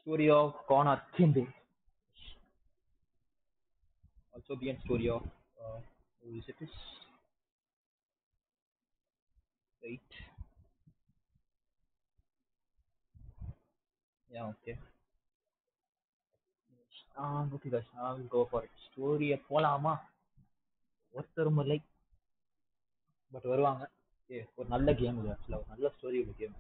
Story of Connor Kimbe. Also the story of who is it is right. Yeah, okay. Okay guys, I will go for it. Story போலாமா ஒருத்தரும் இல்லை but வருவாங்க. ஒரு நல்ல game இது ஆக்சுவலா ஒரு நல்ல ஸ்டோரி உள்ள கேம்.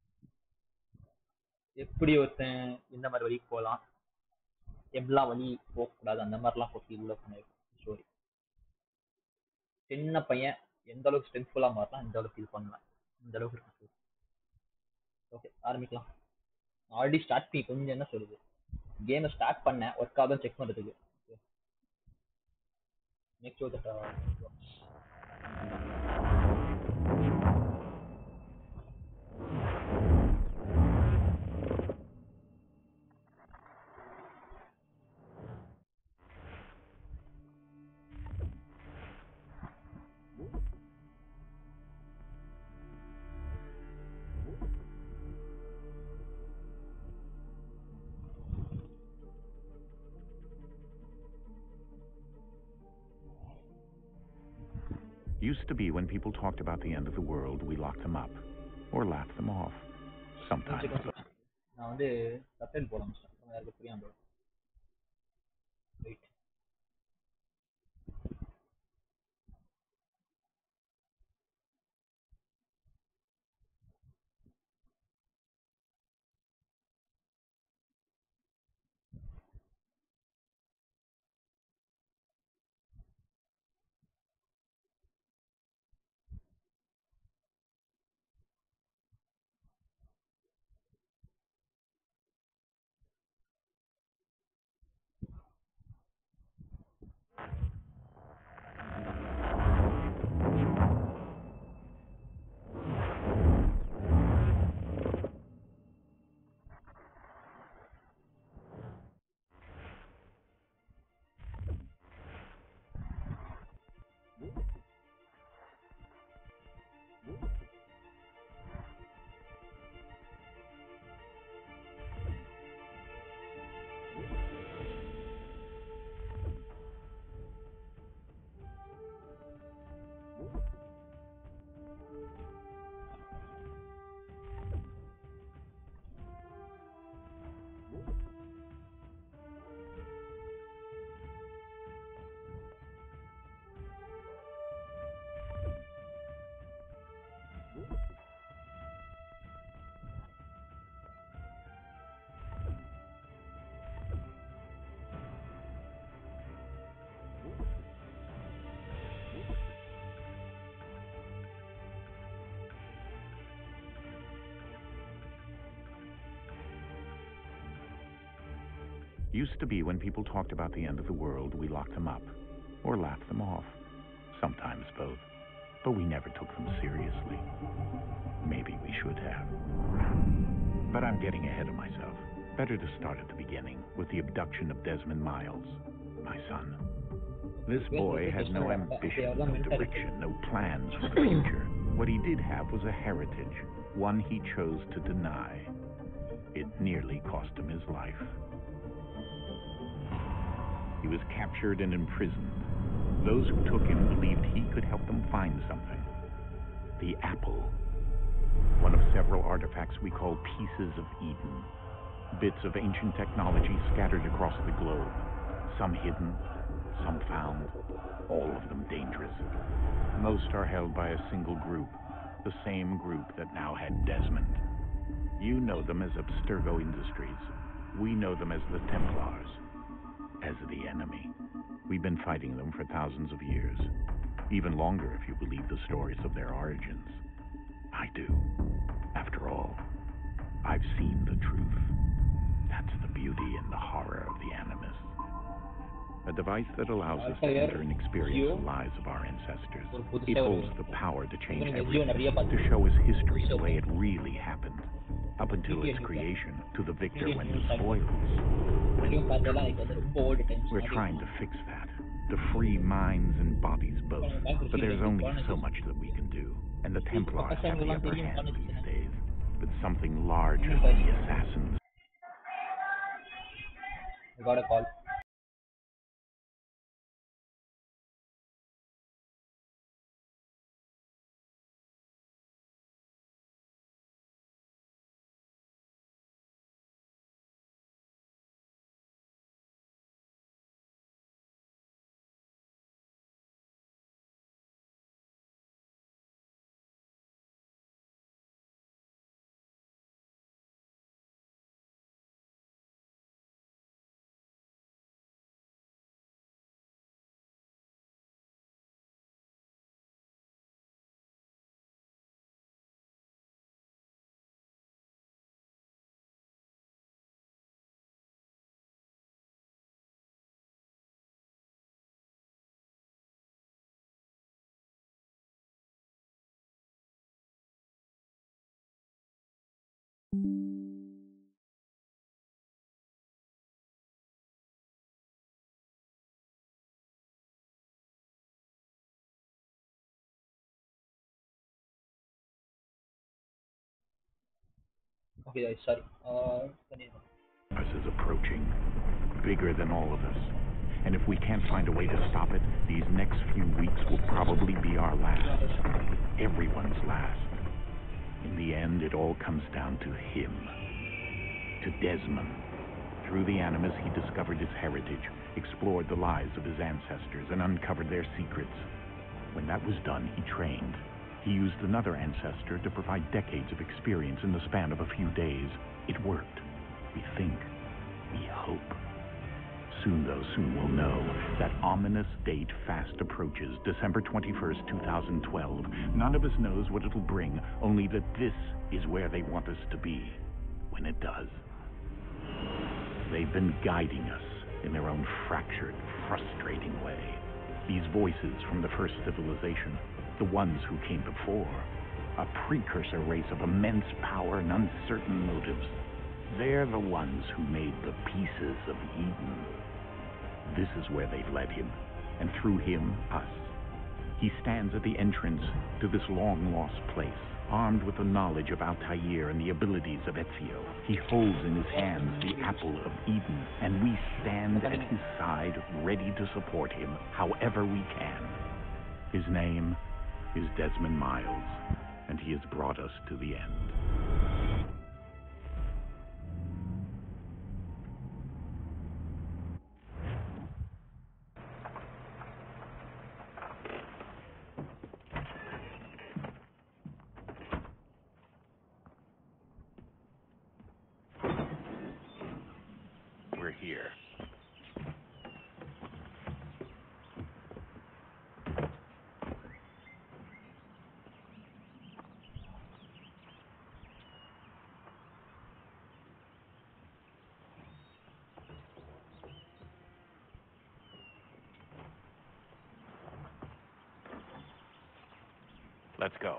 எப்படி ஒருத்தன் இந்த மாதிரி வழிக்கு போகலாம், எவ்வளோ வழி போகக்கூடாது அந்த மாதிரிலாம் பற்றி உள்ள ஸ்டோரி. சின்ன பையன் எந்த அளவுக்கு ஸ்ட்ரென்த்ஃபுல்லாக மாறலாம், இந்த அளவுக்கு இது பண்ணலாம், இந்த அளவுக்கு இருக்கு. ஓகே ஆரம்பிக்கலாம். ஆல்ரெடி ஸ்டார்ட் பண்ணி கொஞ்சம் என்ன சொல்லுது, கேமை ஸ்டார்ட் பண்ணேன் ஒர்க் ஆகுதுன்னு செக் பண்ணுறதுக்கு. Next that Used to be when people talked about the end of the world, we locked them up or laughed them off. Sometimes. நான் வந்து சப்டைல் போட முடிச்சேன், யாருக்கு புரியாம போடும். Right. Used to be when people talked about the end of the world, we locked them up or laughed them off. Sometimes both. But we never took them seriously. Maybe we should have. But I'm getting ahead of myself. Better to start at the beginning with the abduction of Desmond Miles, my son. This boy had no ambition, no direction, no plans for the future. What he did have was a heritage, one he chose to deny. It nearly cost him his life. He was captured and imprisoned. Those who took him believed he could help them find something. The apple. One of several artifacts we call pieces of Eden. Bits of ancient technology scattered across the globe. Some hidden, some found, all of them dangerous. Most are held by a single group, the same group that now had Desmond. You know them as Abstergo Industries. We know them as the Templars. As the enemy. We've been fighting them for thousands of years. Even longer if you believe the stories of their origins. I do. After all, I've seen the truth. That's the beauty and the horror of the Animus. A device that allows us to enter and experience the lives of our ancestors. It holds the power to change everything, to show us history the way it really happened. Up until its creation, to the victor went the spoils. We're trying to fix that, to free minds and bodies both. But there's only so much that we can do, and the Templars have the upper hand these days. But something larger than the assassins. I got a call. Okay, sorry. Continue. Us is approaching, bigger than all of us. And if we can't find a way to stop it, these next few weeks will probably be our last. Everyone's last. In the end, it all comes down to him. To Desmond. Through the Animus, he discovered his heritage, explored the lives of his ancestors, and uncovered their secrets. When that was done, he trained. He used another ancestor to provide decades of experience in the span of a few days. It worked. We think. We hope. Soon, though, soon we'll know. That ominous date fast approaches, December 21st, 2012. None of us knows what it'll bring, only that this is where they want us to be when it does. They've been guiding us in their own fractured, frustrating way. These voices from the first civilization, the ones who came before, a precursor race of immense power and uncertain motives. They're the ones who made the pieces of Eden. This is where they've led him, and through him, us. He stands at the entrance to this long-lost place, armed with the knowledge of Altair and the abilities of Ezio. He holds in his hands the apple of Eden, and we stand at his side, ready to support him however we can. His name is Desmond Miles, and he has brought us to the end. We're here. Let's go.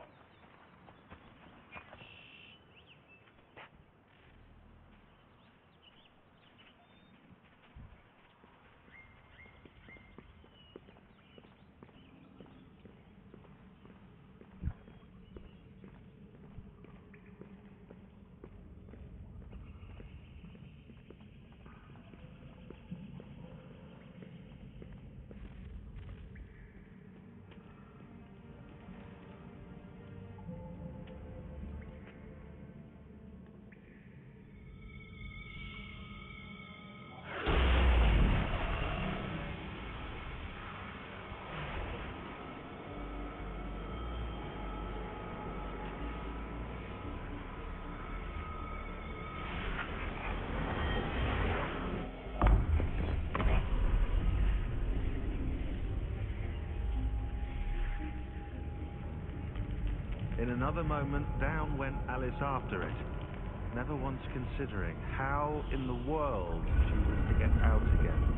In another moment, down went Alice after it, never once considering how in the world she was to get out again.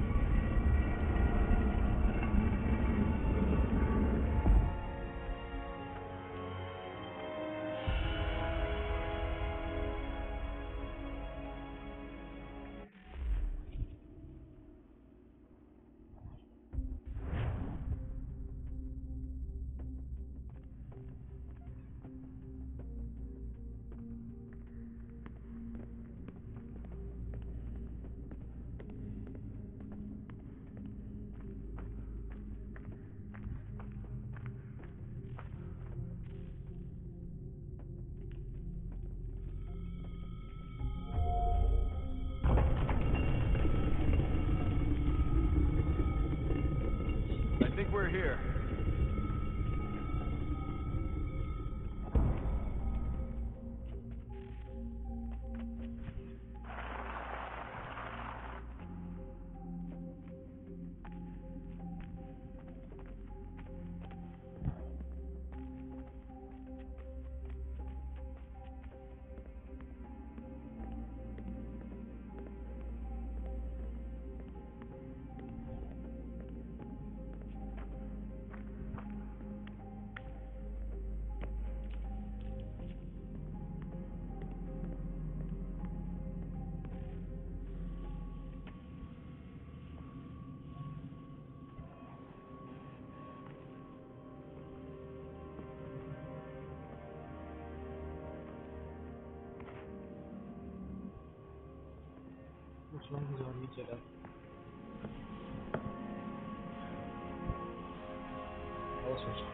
here. Looks like he's already set up. Oh, switch.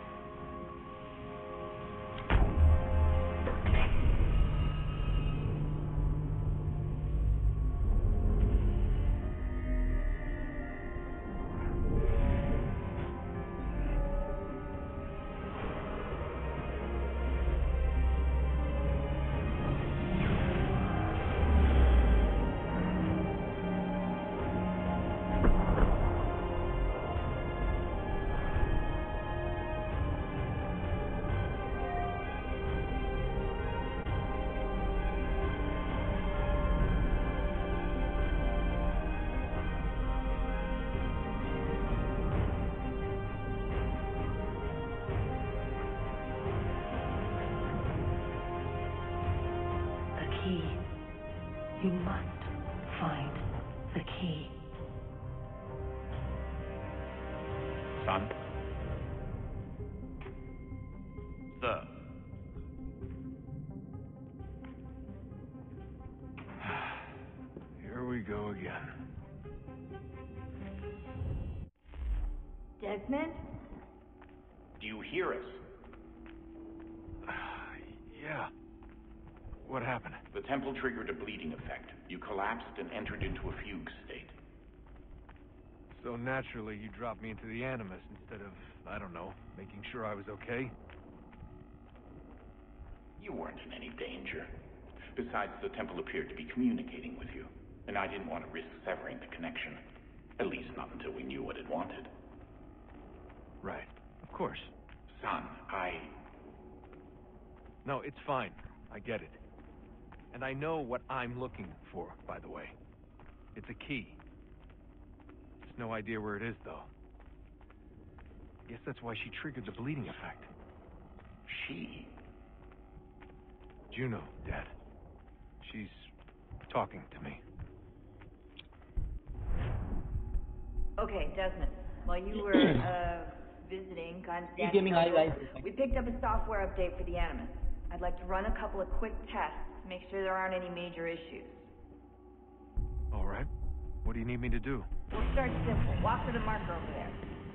You must find the key. Son? Sir. Here we go again. Desmond? Do you hear us? Yeah. What happened? The temple triggered a bleeding effect. You collapsed and entered into a fugue state. So naturally, you dropped me into the Animus instead of, I don't know, making sure I was okay? You weren't in any danger. Besides, the temple appeared to be communicating with you, and I didn't want to risk severing the connection. At least not until we knew what it wanted. Right. Of course. Son, No, it's fine. I get it. And I know what I'm looking for, by the way. It's a key. Just no idea where it is, though. Guess that's why she triggered the bleeding effect. She? Juno, Dad. She's talking to me. Okay, Desmond. While you were, visiting, kind of Keep gaming, guys. we picked up a software update for the Animus. I'd like to run a couple of quick tests to make sure there aren't any major issues. All right. What do you need me to do? We'll start simple. Walk to the marker over there.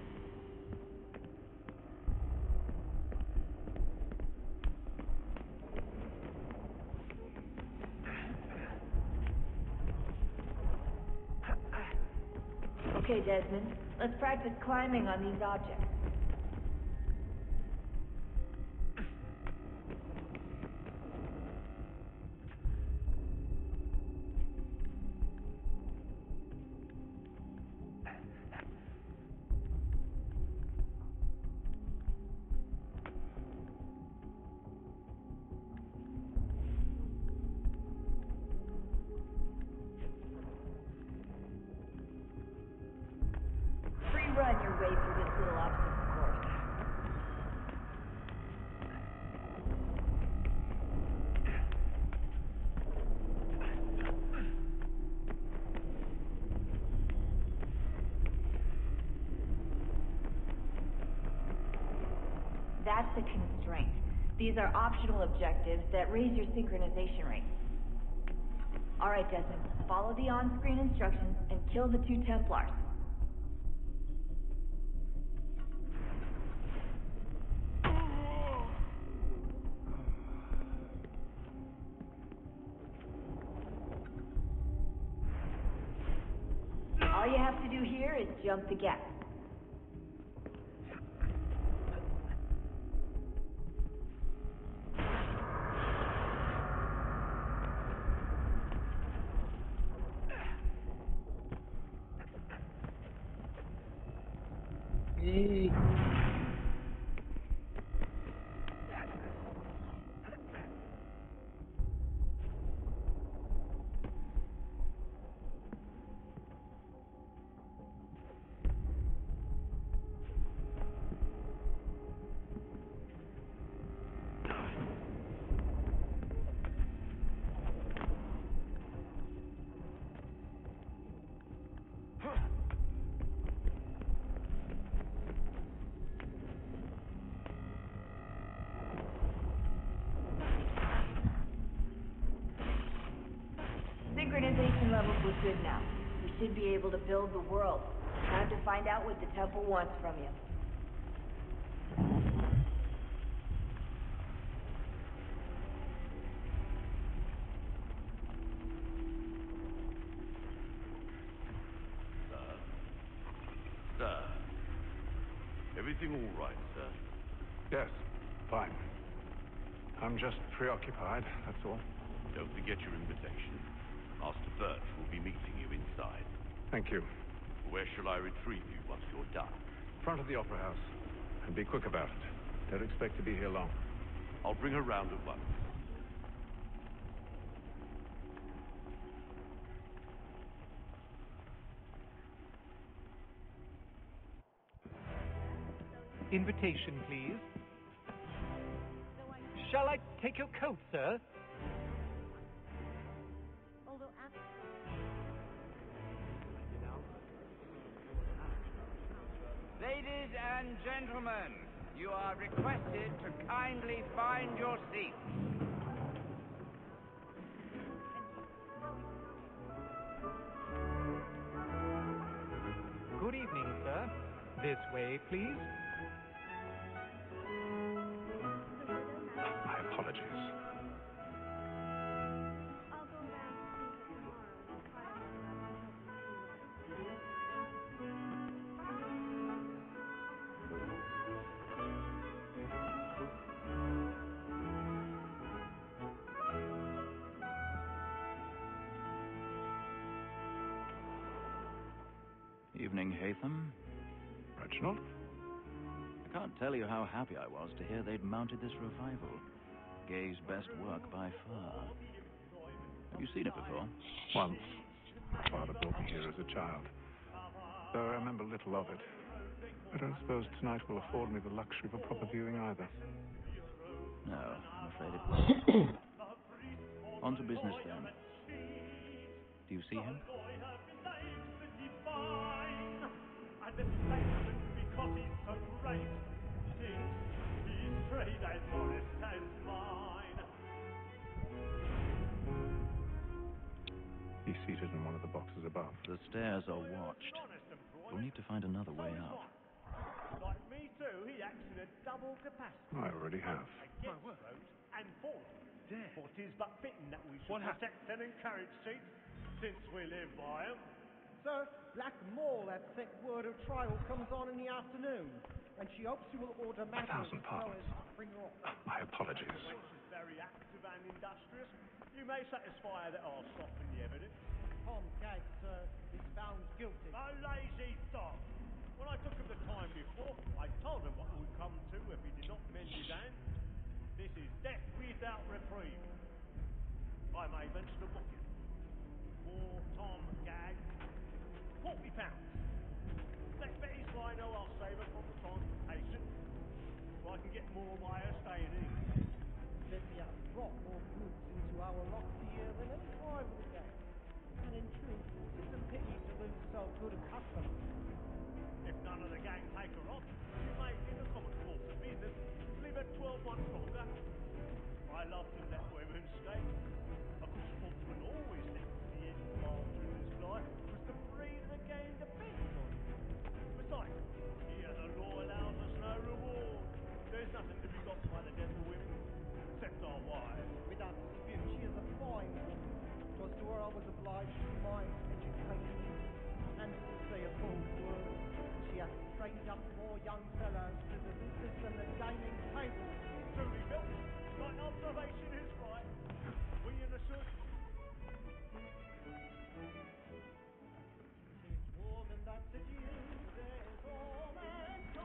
Okay, Desmond. Let's practice climbing on these objects. Run your way through this little obstacle course. That's a constraint. These are optional objectives that raise your synchronization rate. All right, Desmond. Follow the on-screen instructions and kill the 2 Templars. All you have to do here is jump the gap. ஏய் Synchronization levels look good now. We should be able to build the world. Time to find out what the temple wants from you. Sir. Everything all right, sir? Yes, fine. I'm just preoccupied, that's all. Don't forget your invitation. Master Birch will be meeting you inside. Thank you. Where shall I retrieve you once you're done? Front of the Opera House. And be quick about it. Don't expect to be here long. I'll bring her round at once. Invitation, please. Shall I take your coat, sir? Ladies and gentlemen, you are requested to kindly find your seats. Good evening, sir. This way, please. My apologies. Evening, Hatham. Reginald? I can't tell you how happy I was to hear they'd mounted this revival. Gay's best work by far. Have you seen it before? Once. My father brought me here as a child. Though I remember little of it. I don't suppose tonight will afford me the luxury of a proper viewing either. No, I'm afraid it won't. On to business, then. Do you see him? He's seated in one of the boxes above. The stairs are watched. We'll need to find another way out. Like me too, he acts in a double capacity. I already have. Against road and for them. For 'tis but fitting that we should protect and encourage Chiefs, since we live by 'em. Sir, Black Mole has sent word of trial comes on in the afternoon, and she hopes you will order matters as well as bring her off. My apologies. She's very active and industrious. You may satisfy her that I'll soften the evidence. Tom Gag, sir, is found guilty. A lazy dog! When I took him the time before, I told him what would come to if he did not mend his hand. This is death without reprieve. I may venture to book him. For Tom Gag, £40. Let Betty's lie know I'll save her from the transportation. So I can get more by her staying in. Betty has brought more goods into our lock here than any rival gang. And in truth, it's a pity to lose so good a customer. If none of the gang take her on, she may, in the common course of business, leave her 12 months longer. I love to let women stay. A good sportsman always thinks the end master in his life was to free the gang depends on. Besides, here the law allows us no reward. There's nothing to be got by the death of women, except our wives. Without dispute, she is a fine woman. 'Twas to her I was obliged to my education, and to say a bold word, she hath trained up more young fellows to the business and the gaming table. Truly, Bill, my observation is right. We understood. Tis more than that to you, there's all mankind.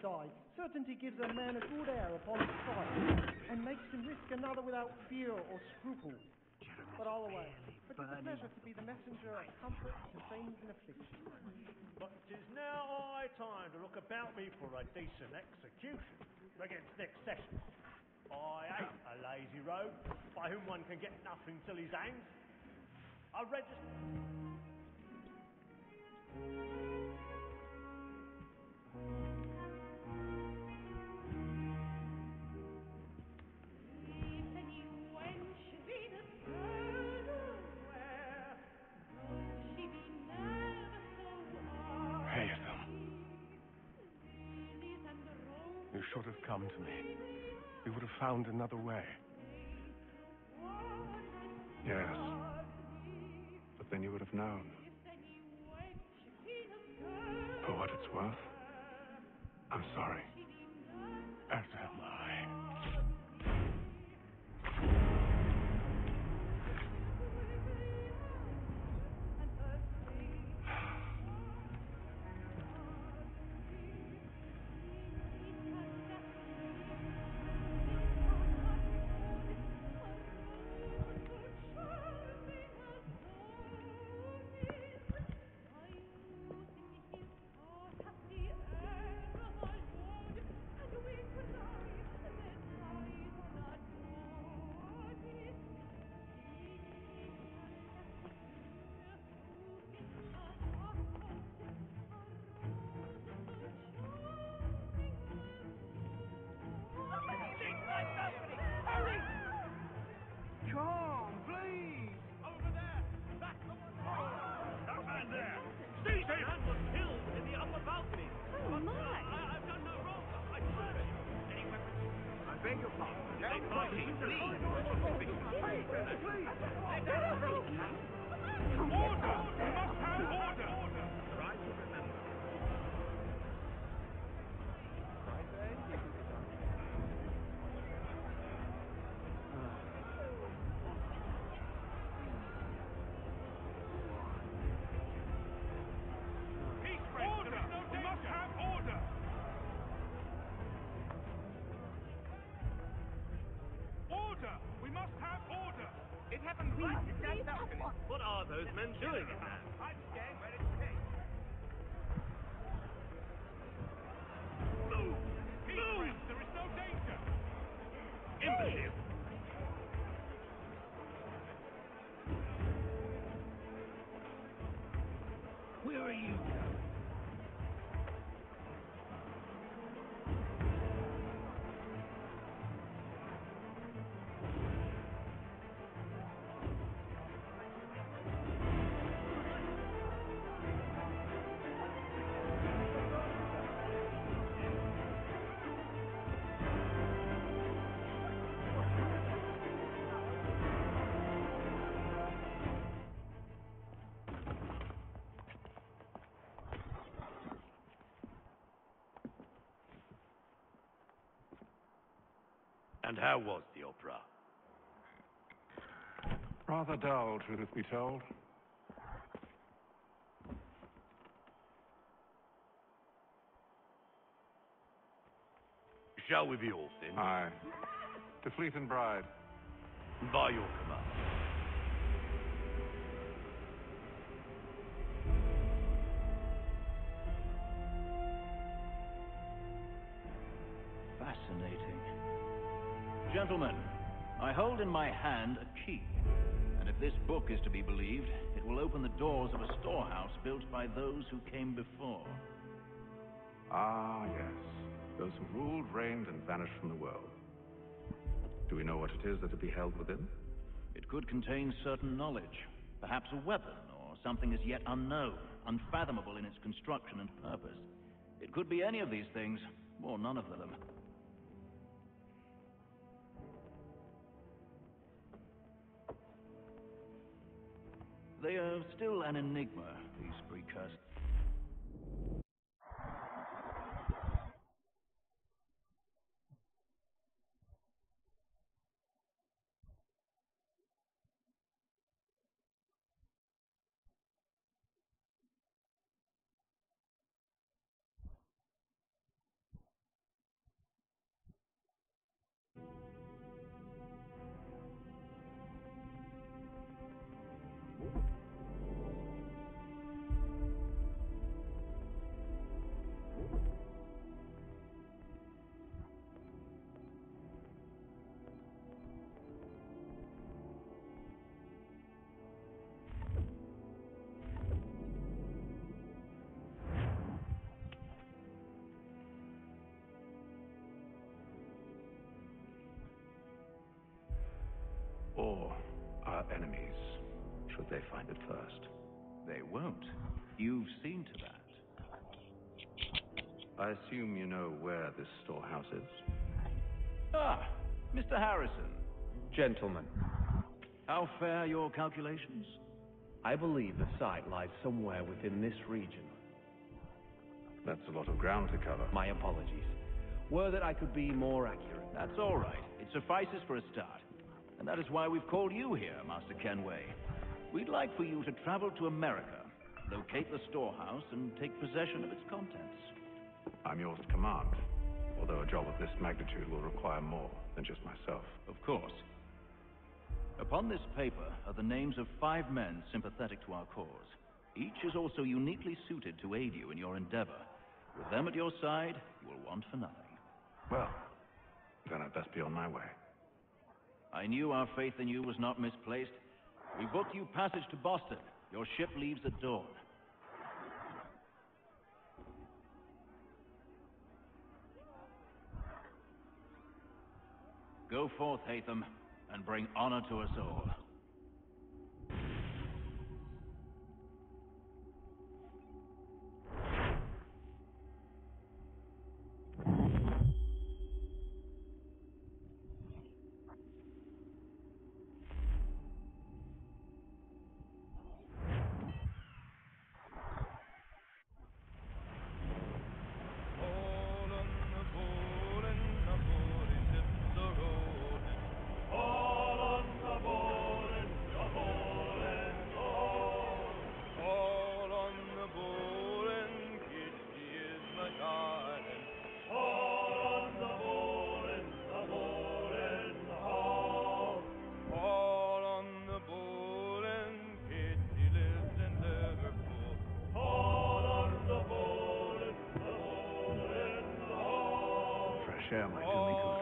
side. Certainty gives a man a good air upon sight, and makes him risk another without fear or scruple. But all away. But it's a pleasure to be the messenger of comfort to things in affliction. But it is now high time to look about me for a decent execution against next session. I hate a lazy rogue by whom one can get nothing till he's hanged. I register. You should have come to me. We would have found another way. Yes. But then you would have known. For what it's worth, I'm sorry. As am I. Come, please! Over there! That's the one! That man there! Seize him! Man was killed in the upper balcony! Oh, my! I've done no wrong! I swear it! Any weapons? I beg your pardon. Let fighting, please! Please! Let us through! Order! We must have order! Try to remember. It happened right in that balcony. What are those men doing in there? I'm scared where it's safe. Move! Move! There is no danger! Imbecile! Where are you going? And how was the opera? Rather dull, truth be told. Shall we be off then? Aye. To Fleet and Bride. By your command. Fascinating. Gentlemen, I hold in my hand a key. And if this book is to be believed, it will open the doors of a storehouse built by those who came before. Ah, yes. Those who ruled, reigned, and vanished from the world. Do we know what it is that to be held within? It could contain certain knowledge. Perhaps a weapon, or something as yet unknown, unfathomable in its construction and purpose. It could be any of these things, or none of them. They are still an enigma, these precursors. or our enemies, should they find it first. They won't. You've seen to that. I assume you know where this storehouse is? Ah, Mr. Harrison. Gentlemen, How fare your calculations? I believe the site lies somewhere within this region. That's a lot of ground to cover. My apologies. Were that I could be more accurate. That's all right. It suffices for a start. And that is why we've called you here, Master Kenway. We'd like for you to travel to America, locate the storehouse, and take possession of its contents. I'm yours to command, although a job of this magnitude will require more than just myself. Of course. Upon this paper are the names of 5 men sympathetic to our cause. Each is also uniquely suited to aid you in your endeavor. With them at your side, you will want for nothing. Well, then I'd best be on my way. I knew our faith in you was not misplaced. We booked you passage to Boston. Your ship leaves at dawn. Go forth, Hatham, and bring honor to us all. Fresh air might do me good.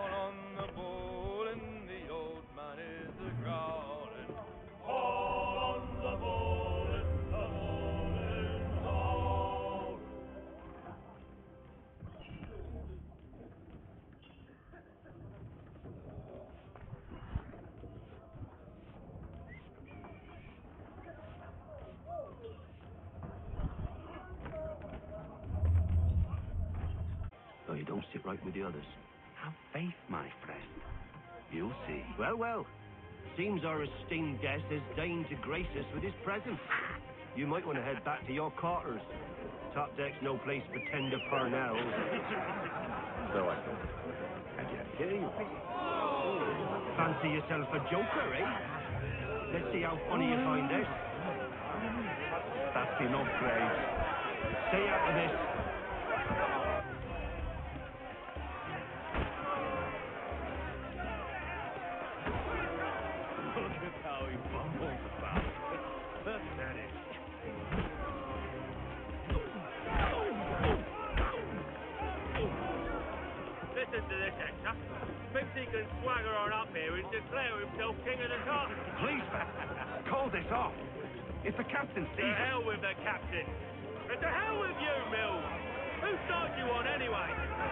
Oh, you don't sit right with the others. Have faith, my friend. You'll see. Well, well. Seems our esteemed guest has deigned to grace us with his presence. You might want to head back to your quarters. Top deck's no place for tender parnell. So I thought. And yet here you are. Fancy yourself a joker, eh? Let's see how funny you find this. That's enough, Graves. Stay out of this. Look at how he fumbles about. Pathetic. Listen to this, Hector. Thinks he can swagger on up here and declare himself king of the carpet. Please, call this off. If the captain sees To hell with the captain. And to hell with you, Mills. Who starts you on anyway?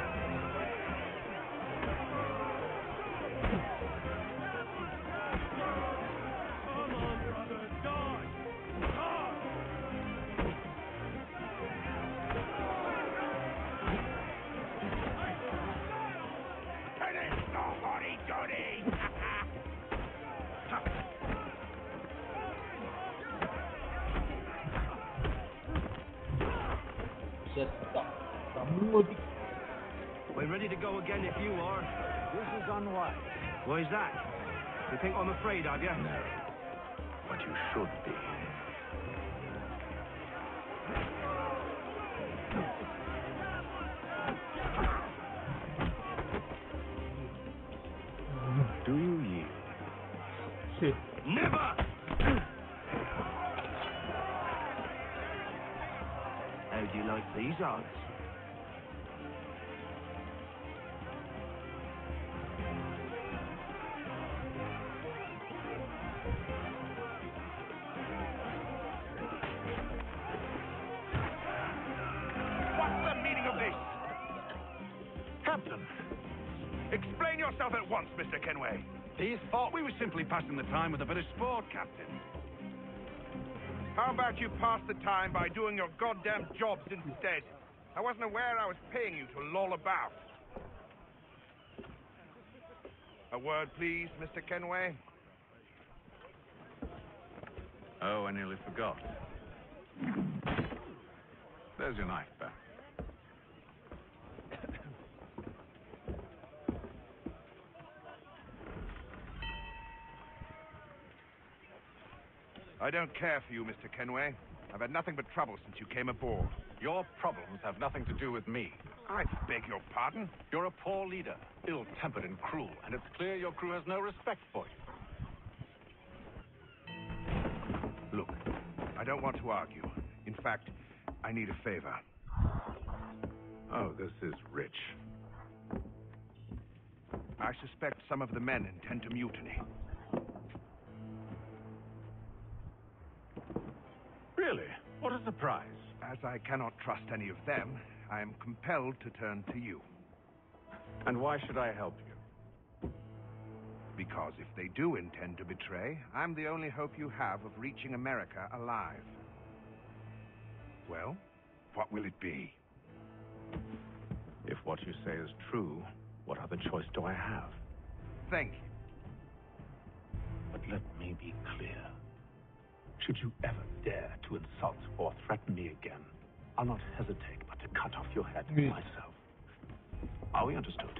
Come on, brother, die. Finish the hotty-toddy! We're ready to go again if you are. This is unwise. Why is that? You think I'm afraid of you? No. But you should be. Do you yield? Never! How do you like these odds? What's the meaning of this? Captain, explain yourself at once, Mr. Kenway. He's thought we were simply passing the time with a bit of sport, Captain. How about you pass the time by doing your goddamn jobs instead? I wasn't aware I was paying you to loll about. A word, please, Mr. Kenway. Oh, I nearly forgot. There's your knife, Ben. I don't care for you, Mr. Kenway. I've had nothing but trouble since you came aboard. Your problems have nothing to do with me. I beg your pardon? You're a poor leader, ill-tempered and cruel, and it's clear your crew has no respect for you. Look, I don't want to argue. In fact, I need a favor. Oh, this is rich. I suspect some of the men intend to mutiny. Really? What a surprise. As I cannot trust any of them, I am compelled to turn to you. And why should I help you? Because if they do intend to betray, I'm the only hope you have of reaching America alive. Well, what will it be? If what you say is true, what other choice do I have? Thank you. But let me be clear. Should you ever dare to insult or threaten me again, I'll not hesitate but to cut off your head myself. Are we understood?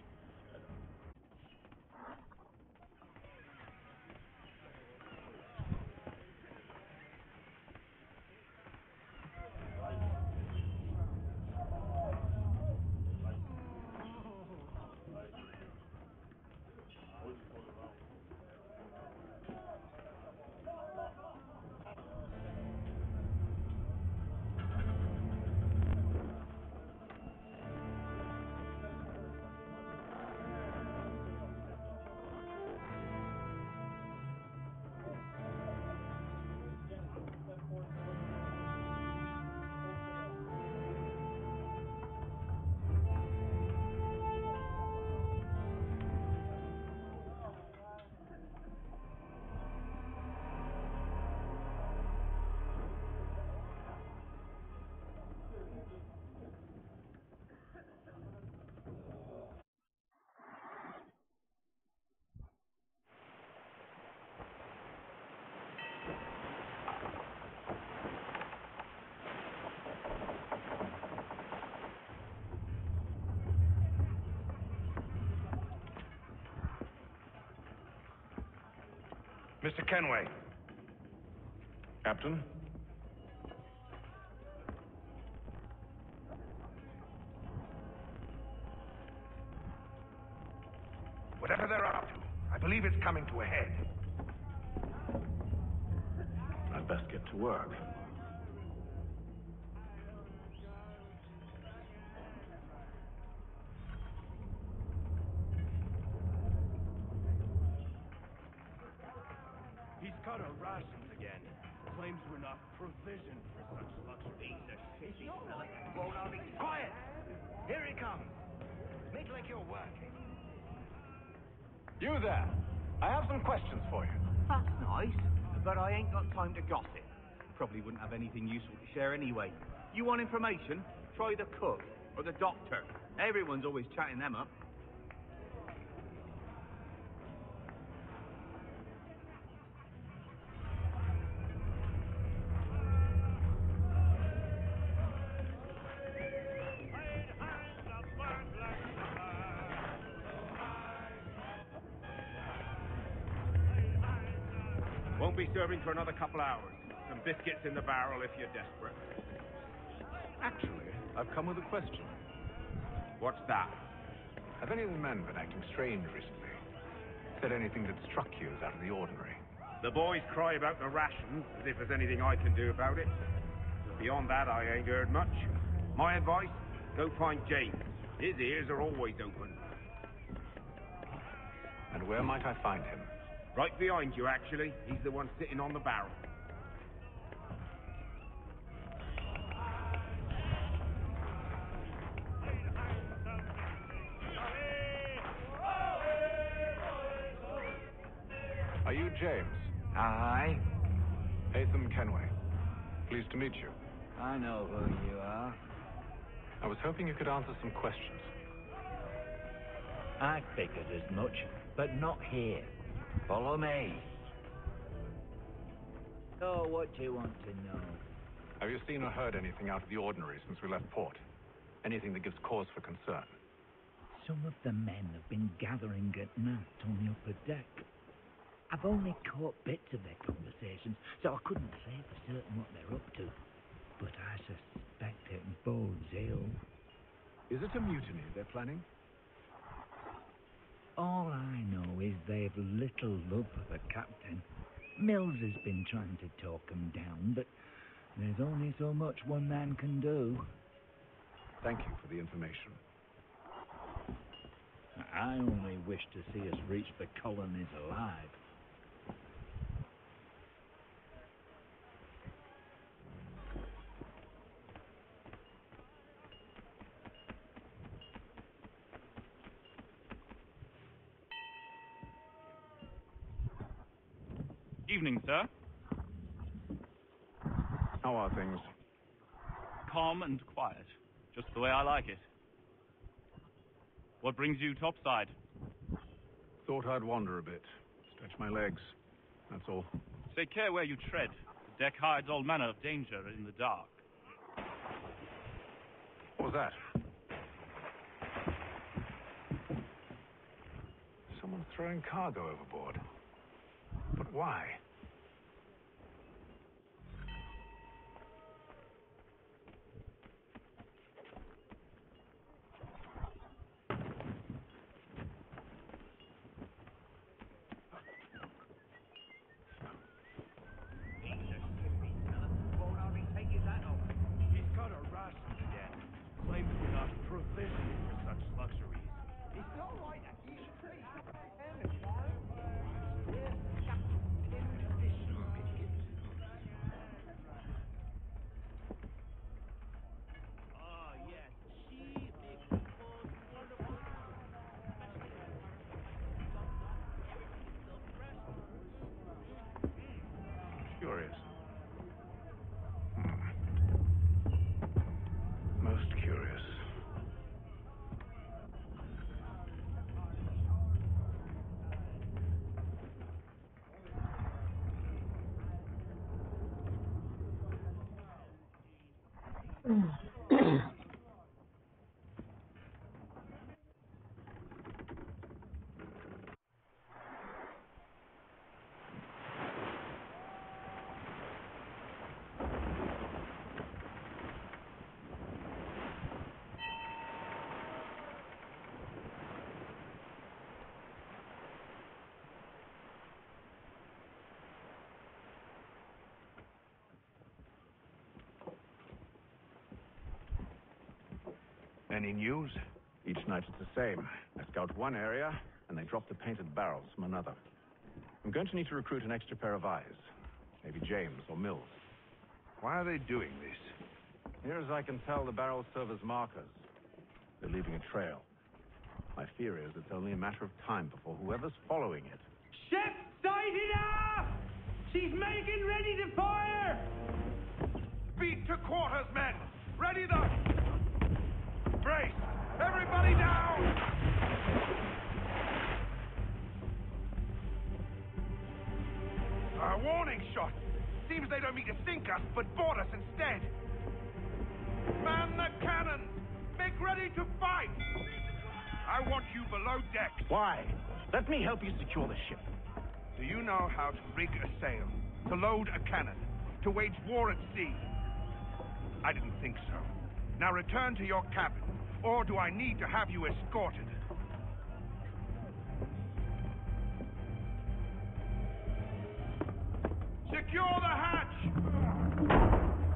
Mr. Kenway. Captain? Whatever they're up to, I believe it's coming to a head. I'd best get to work. He's cut our rations again. Claims we're not provisioned for such luxury. It's not like that. Won't I be quiet? Here he comes. Make like you're working. You there! I have some questions for you. That's nice, but I ain't got time to gossip. Probably wouldn't have anything useful to share anyway. You want information? Try the cook or the doctor. Everyone's always chatting them up. Won't be serving for another couple hours. Some biscuits in the barrel if you're desperate. Actually, I've come with a question. What's that? Have any of the men been acting strange recently? Said anything that struck you as out of the ordinary? The boys cry about the rations, as if there's anything I can do about it. Beyond that, I ain't heard much. My advice, go find James. His ears are always open. And where might I find him? Right behind you, actually. He's the one sitting on the barrel. Are you James? Aye. Haytham Kenway. Pleased to meet you. I know who you are. I was hoping you could answer some questions. I figured as much, but not here. Follow me. So, what do you want to know? Have you seen or heard anything out of the ordinary since we left port? Anything that gives cause for concern? Some of the men have been gathering at night on the upper deck. I've only caught bits of their conversations, so I couldn't say for certain what they're up to. But I suspect it bodes ill. Is it a mutiny they're planning? All I know is they've little love for the captain. Mills has been trying to talk them down, but there's only so much one man can do. Thank you for the information. I only wish to see us reach the colonies alive. Evening, sir. How are things? Calm and quiet. Just the way I like it. What brings you topside? Thought I'd wander a bit. Stretch my legs. That's all. Take care where you tread. The deck hides all manner of danger in the dark. What was that? Someone throwing cargo overboard. But why? He's got a ration again. Claims we're not provisioned for such luxuries. It's all right, you should say. Oh, yes. She makes the most wonderful. Curious. Most curious. Any news? Each night it's the same. I scout one area, and they drop the painted barrels from another. I'm going to need to recruit an extra pair of eyes. Maybe James or Mills. Why are they doing this? Near as I can tell, the barrels serve as markers. They're leaving a trail. My fear is it's only a matter of time before whoever's following it. Ship sighted up! She's making ready to fire! Speed to quarters, men! Ready the... Brace! Everybody down! A warning shot! Seems they don't mean to sink us, but board us instead. Man the cannons! Make ready to fight! I want you below deck. Why? Let me help you secure the ship. Do you know how to rig a sail? To load a cannon? To wage war at sea? I didn't think so. Now return to your cabin, or do I need to have you escorted? Secure the hatch!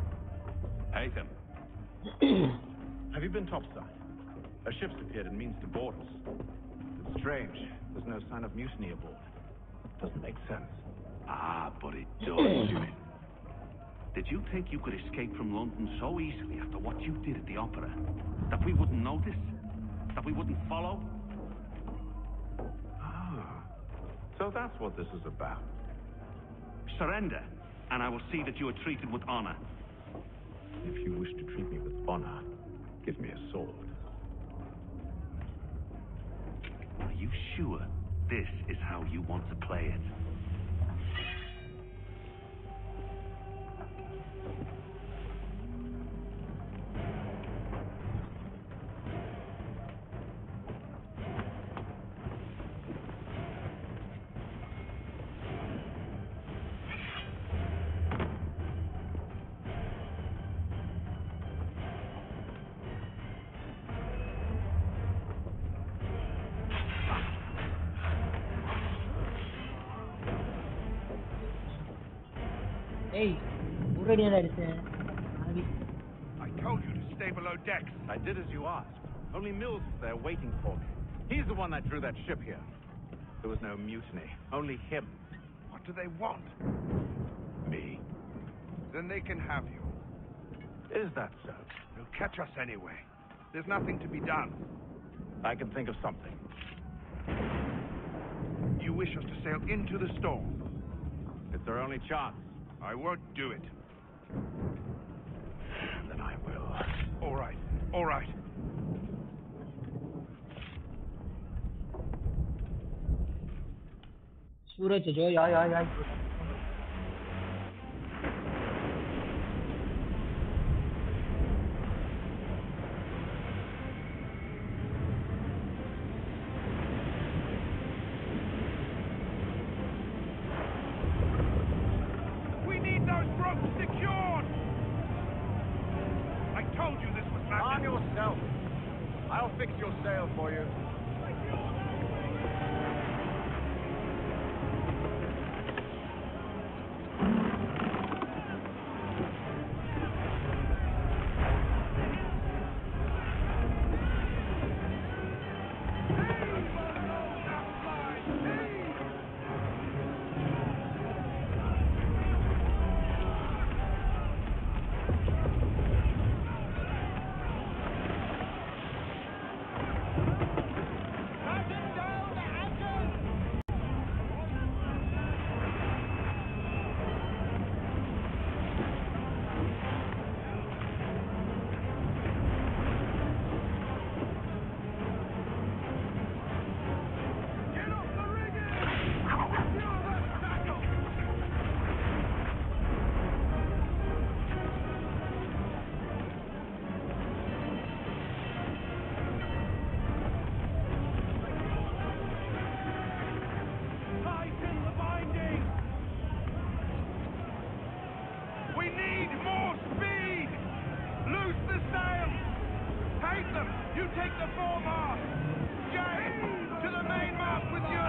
Haytham. Have you been topside? A ship's appeared and means to board us. It's strange. There's no sign of mutiny aboard. Doesn't make sense. Ah, but it does. Did you think you could escape from London so easily after what you did at the opera? That we wouldn't notice? That we wouldn't follow? Ah. So that's what this is about. Surrender, and I will see that you are treated with honor. If you wish to treat me with honor, give me a sword. Are you sure this is how you want to play it? Hey, already I told you to stay below decks. I did as you asked. Only Mills was there waiting for me. He's the one that drew that ship here. There was no mutiny, only him. What do they want? Me. Then they can have you. Is that so? They'll catch us anyway. There's nothing to be done. I can think of something. You wish us to sail into the storm? It's our only chance. I won't do it. Then I will. All right, all right. Suraj जो यार We need those ropes secured! I told you this was nothing. Arm yourself. I'll fix your sail for you. Tighten the binding! We need more speed! Loose the sails! Take them! You take the foremast! James, to the mainmast with you!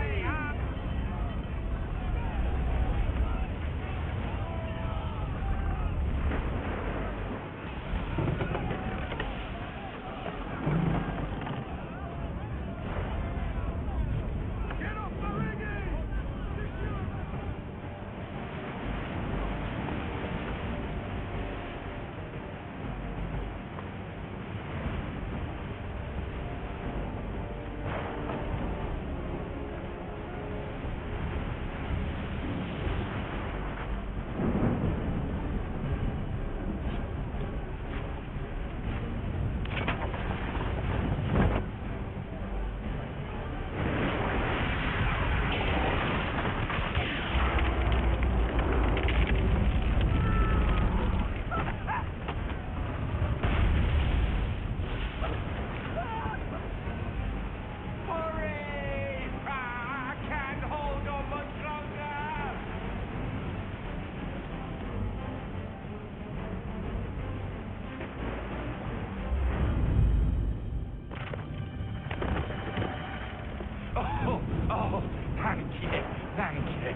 Get off the rigging! Hurry! I can't hold on much longer! Oh, thank you, thank you.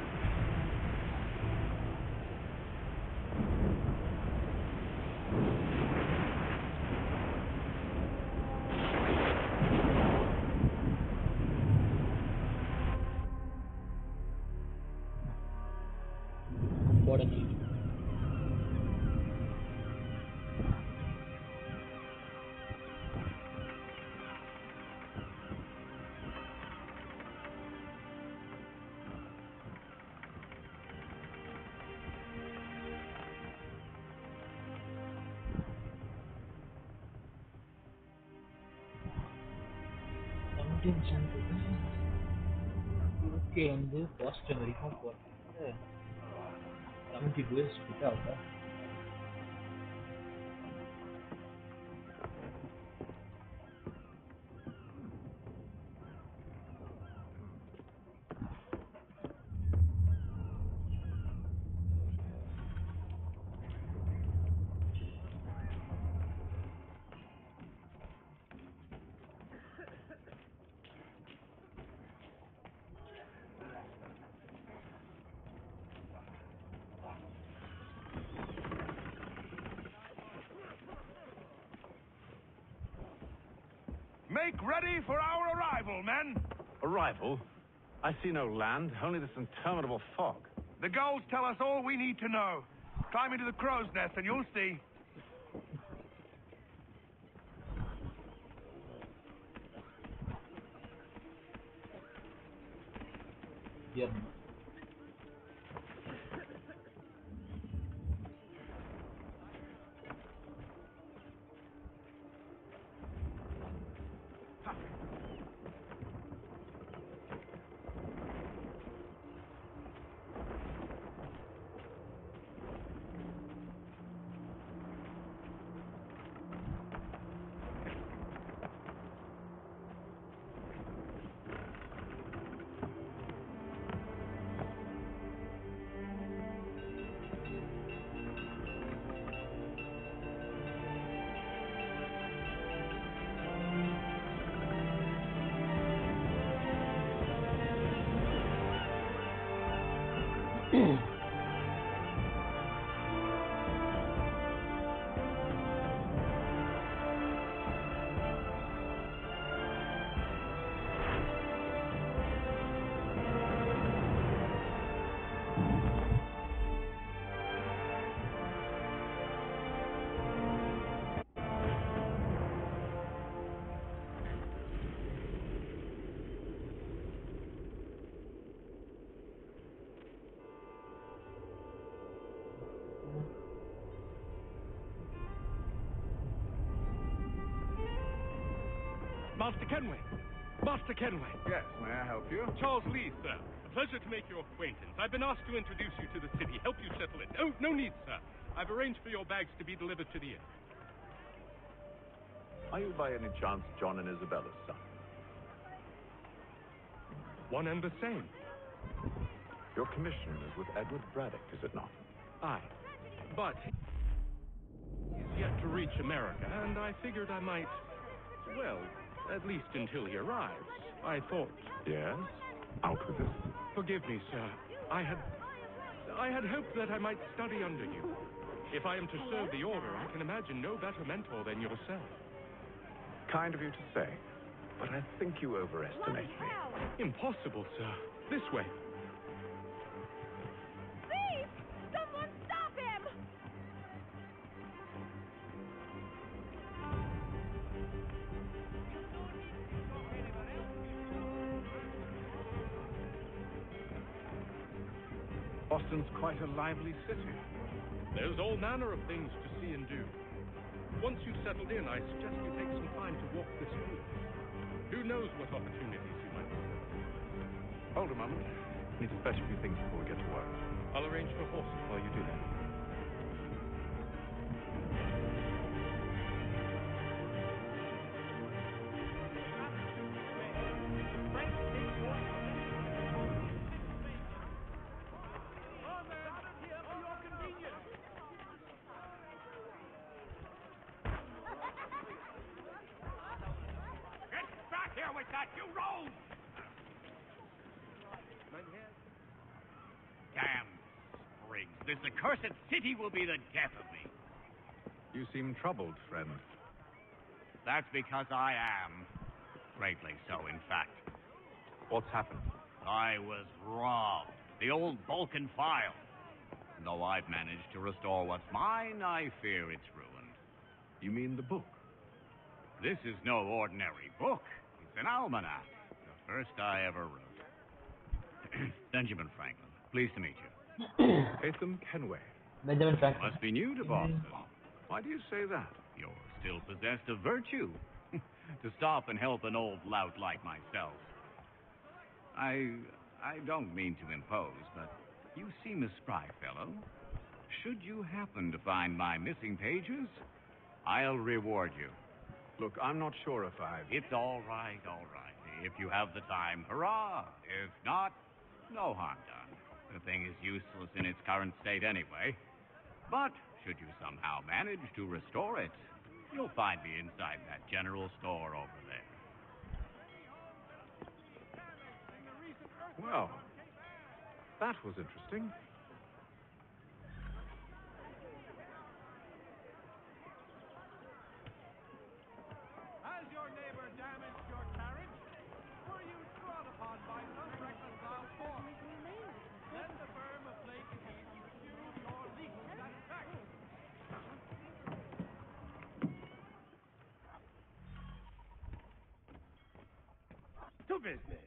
important. Okay வந்து Boston வரைக்கும் போகிறது 72 years கிட்ட ஆகுதா? Make ready for our arrival, men! Arrival? I see no land, only this interminable fog. The gulls tell us all we need to know. Climb into the crow's nest and you'll see. Yep. Master Kenway! Master Kenway! Yes, may I help you? Charles Lee, sir. A pleasure to make your acquaintance. I've been asked to introduce you to the city, help you settle it. Oh, no need, sir. I've arranged for your bags to be delivered to the inn. Are you by any chance John and Isabella's son? One and the same. Your commission is with Edward Braddock, is it not? Aye. But he's yet to reach America, and I figured I might, well, at least until he arrives. I thought... Yes? Out with it. Forgive me, sir. I had hoped that I might study under you. If I am to serve the Order, I can imagine no better mentor than yourself. Kind of you to say, but I think you overestimate me. Impossible, sir. This way. Thief! Someone stop him! Boston's quite a lively city. There's all manner of things to see and do. Once you've settled in, I suggest you take some time to walk the streets. Who knows what opportunities you might have. Hold a moment. Need to fetch a few things before we get to work. I'll arrange for horses while you do that. Damn sprigs. This accursed city will be the death of me. You seem troubled, friend. That's because I am. Greatly so, in fact. What's happened? I was robbed. The old Vulcan file. Though I've managed to restore what's mine, I fear it's ruined. You mean the book? This is no ordinary book. It's an almanac. The first I ever wrote. Benjamin Franklin. Pleased to meet you. Haytham Kenway. Benjamin Franklin. Must be new to Boston. Why do you say that? You're still possessed of virtue. to stop and help an old lout like myself. I don't mean to impose, but you seem a spry fellow. Should you happen to find my missing pages, I'll reward you. Look, I'm not sure if I've... It's all right, all right. If you have the time, hurrah. If not, no harm done. The thing is useless in its current state anyway. But should you somehow manage to restore it, you'll find me inside that general store over there. Well, that was interesting. Has your neighbor damaged your carriage? Were you trod upon by some reconciled force? Let the firm of Blake and Heath pursue your legal satisfaction. To business.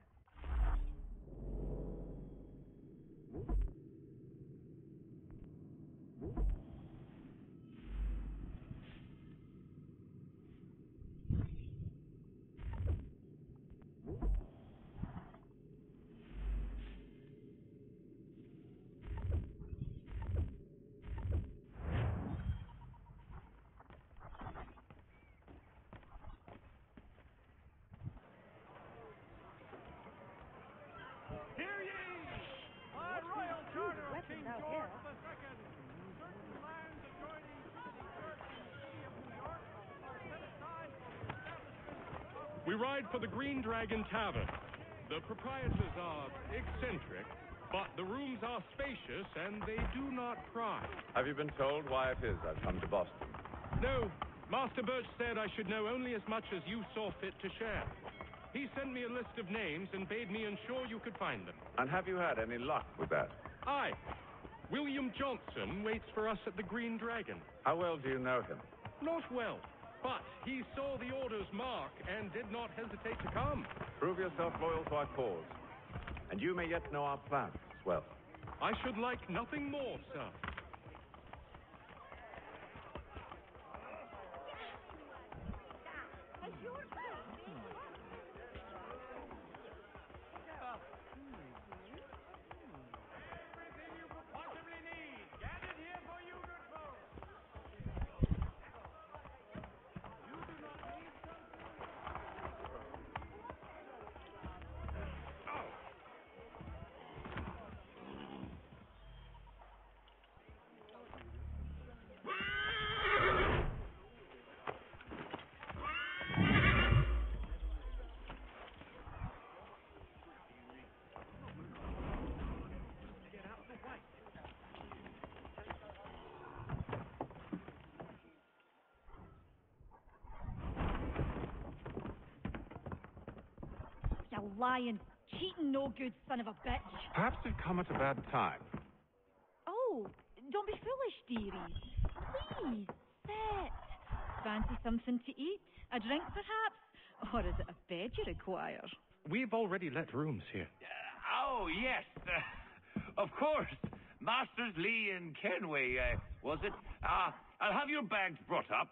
Hear ye! By royal charter of King George II, certain lands adjoining to the church in the city of New York are set aside for the establishment of... We ride for the Green Dragon Tavern. The proprietors are eccentric, but the rooms are spacious and they do not pry. Have you been told why it is I've come to Boston? No, Master Birch said I should know only as much as you saw fit to share. He sent me a list of names and bade me ensure you could find them. And have you had any luck with that? Aye. William Johnson waits for us at the Green Dragon. How well do you know him? Not well, but he saw the order's mark and did not hesitate to come. Prove yourself loyal to our cause, and you may yet know our plans as well. I should like nothing more, sir. You lying, cheating, no good son of a bitch. Perhaps you've come at a bad time. Oh, don't be foolish, dearie. Please, sit. Fancy something to eat? A drink, perhaps? Or is it a bed you require? We've already let rooms here. Oh, yes. Of course. Masters Lee and Kenway, was it? I'll have your bags brought up.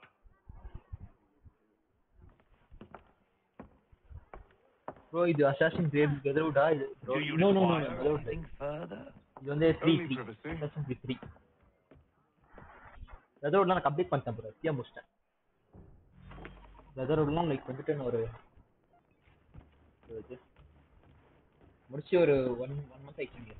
Bro, இது Assassin's Creed Brotherhood இது bro. No, Brotherhood. Further? இது வந்து 3 Assassin's Creed 3. Brotherhood நான் complete பண்ணிட்டேன் bro. ஃப்ரீயா முடிச்சிட்டேன். Brotherhoodலாம் like வந்துட்டு ஒரு முடிச்சு ஒரு 1 month ஆயிடுச்சு.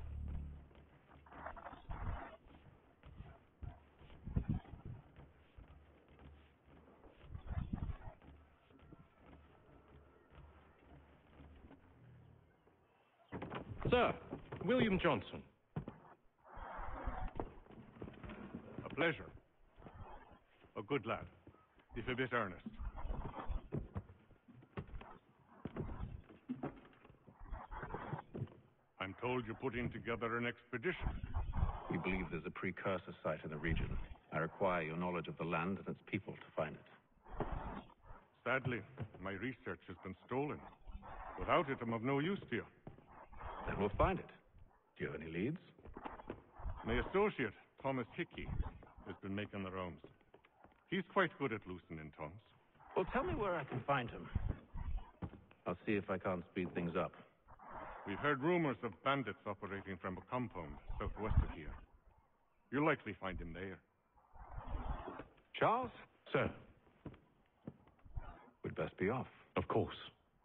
Sir, William Johnson. A pleasure. A good lad, if a bit earnest. I'm told you're putting together an expedition. We believe there's a precursor site in the region. I require your knowledge of the land and its people to find it. Sadly, my research has been stolen. Without it, I'm of no use to you. Then we'll find it. Do you have any leads? My associate, Thomas Hickey, has been making the rounds. He's quite good at loosening tongues. Well, tell me where I can find him. I'll see if I can't speed things up. We've heard rumors of bandits operating from a compound southwest of here. You'll likely find him there. Charles? Sir. We'd best be off. Of course.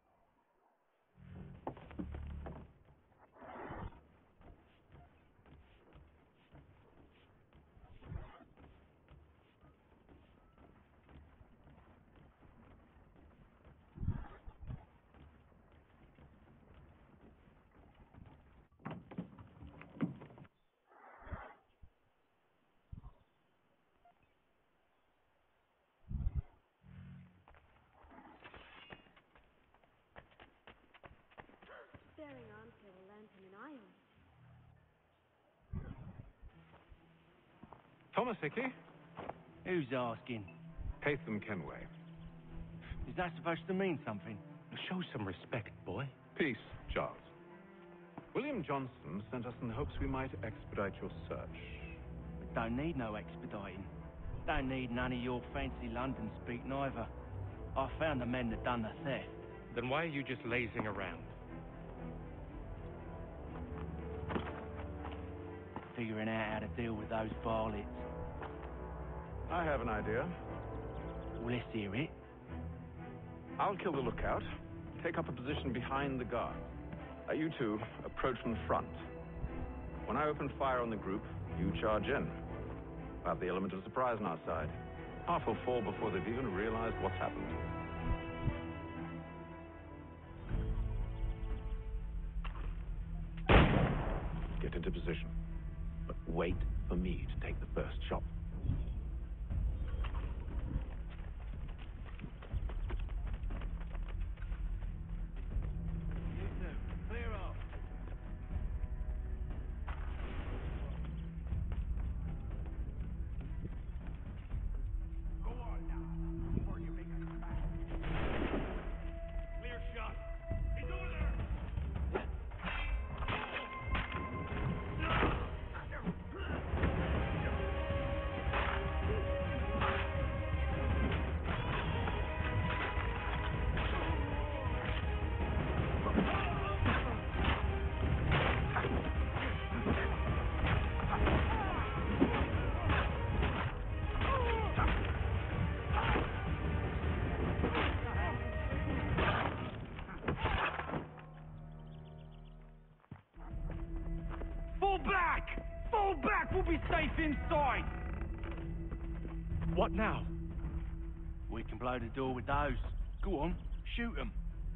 Bearing arms to a lantern and iron. Thomas Hickey? Who's asking? Haytham Kenway. Is that supposed to mean something? Show some respect, boy. Peace, Charles. William Johnson sent us in the hopes we might expedite your search. Don't need no expediting. Don't need none of your fancy London speak neither. I found the men that done the theft. Then why are you just lazing around? Figuring out how to deal with those varlets. I have an idea. Well, let's hear it. I'll kill the lookout, take up a position behind the guard. You two approach from the front. When I open fire on the group, you charge in. We'll have the element of surprise on our side. Half will fall before they've even realized what's happened. Get into position. But wait for me to take the first shot. Clear off. Go on now, before you make us back. Clear shot. He's over there. Fall back! Fall back! We'll be safe inside! What now? We can blow the door with those. Go on, shoot them.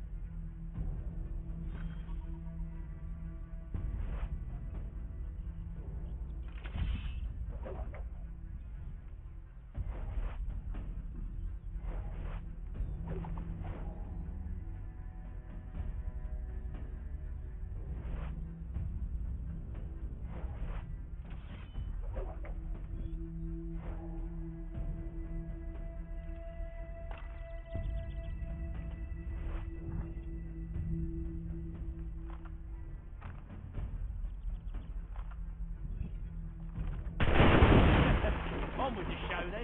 On with the show then.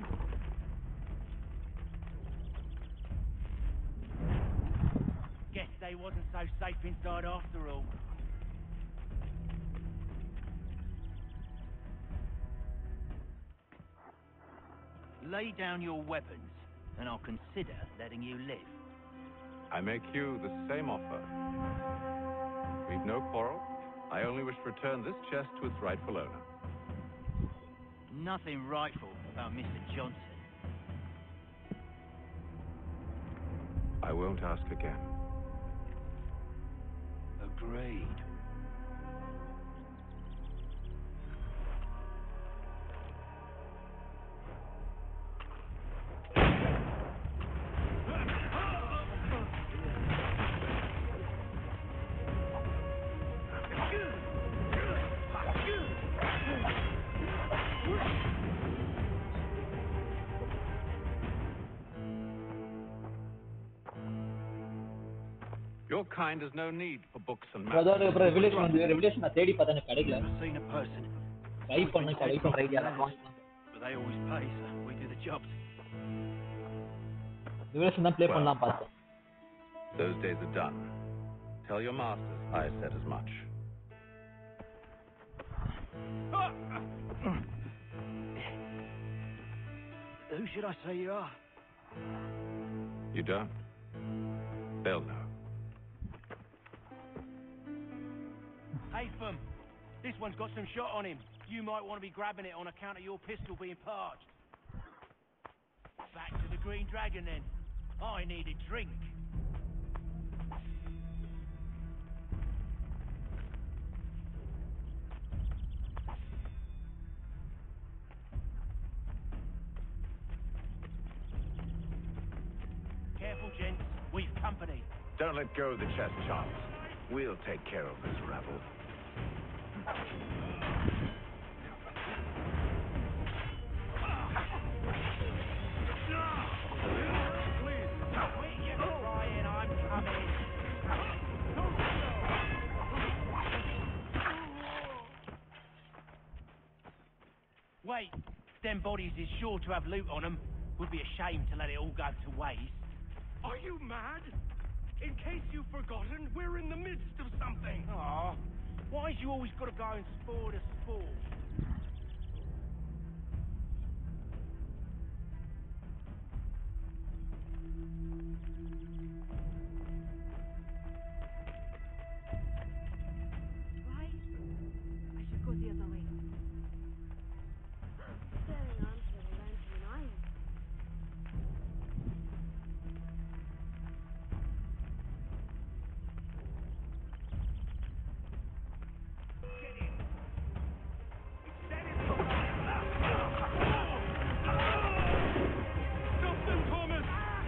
Guess they wasn't so safe inside after all. Lay down your weapons, and I'll consider letting you live. I make you the same offer. We've no quarrel. I only wish to return this chest to its rightful owner. Nothing rightful about Mr. Johnson. I won't ask again. Agreed. Your kind has no need for books and maps. அதோட அப்புறம் revolution வந்து revolution நான் தேடி பார்த்தா எனக்கு கிடைக்கல. Seen a person. Try பண்ண idea But they always pay, so we do the jobs. Duration தான் ப்ளே Well, பண்ணலாம் பார்த்தேன். those days are done. Tell your masters I said as much. Who should I say you are? You don't? They'll know. Haytham, this one's got some shot on him. You might want to be grabbing it on account of your pistol being parched. Back to the Green Dragon then. I need a drink. Careful, gents. We've company. Don't let go of the chest, Charles. We'll take care of this rabble. Wait, them bodies is sure to have loot on them. Would be a shame to let it all go to waste. Are you mad? In case you've forgotten, we're in the midst of something. Aw, why's you always got to go and spoil the sport? Right? I should go the other way. Staring on to the lantern and iron. Stop them, Thomas!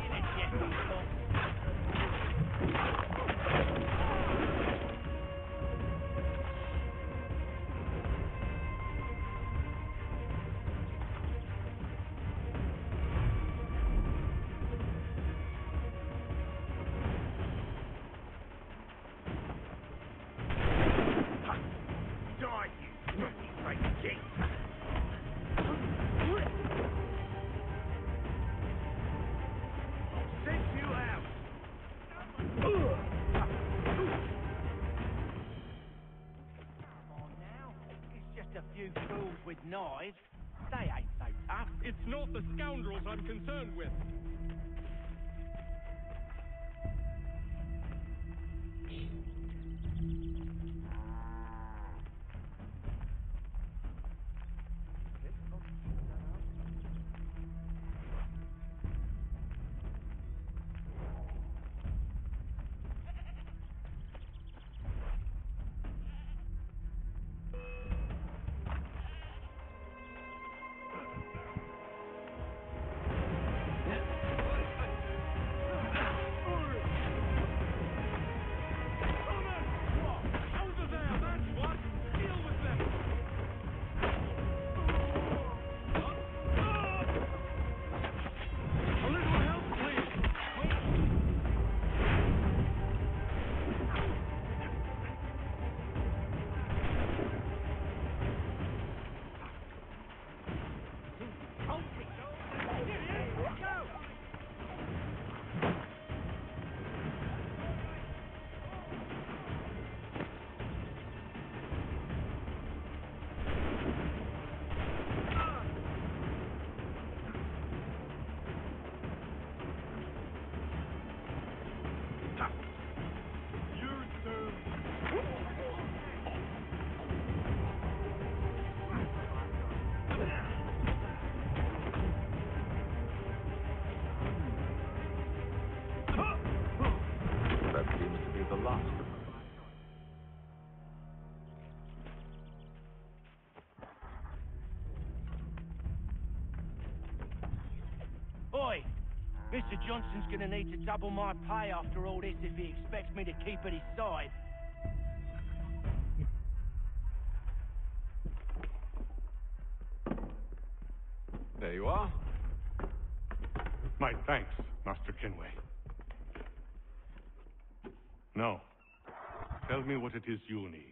Die, you filthy king! I'll send you out! Come on now. It's just a few fools with knives. They ain't so tough. It's not the scoundrels I'm concerned with. That seems to be the last of them. Oi! Mr. Johnson's gonna need to double my pay after all this if he expects me to keep at his side. There you are. My thanks, Master Kenway. Now, tell me what it is you'll need.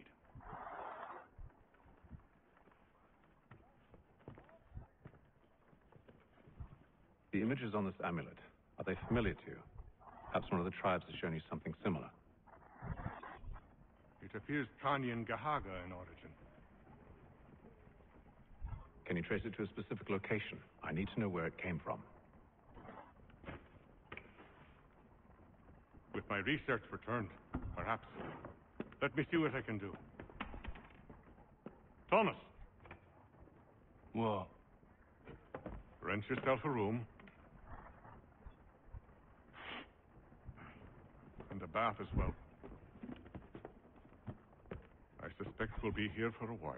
The images on this amulet, Are they familiar to you? Perhaps one of the tribes has shown you something similar. It appears Kanyan Gahaga in origin. Can you trace it to a specific location? I need to know where it came from. With my research returned, perhaps. Let me see what I can do. Thomas! What? Rent yourself a room. And a bath as well. I suspect we'll be here for a while.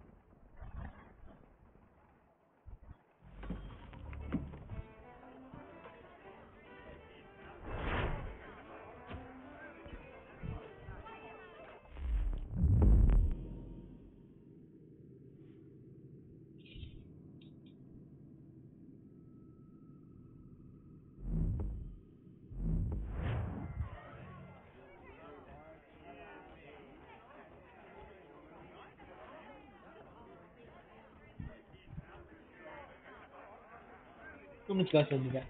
சொல்லுங்க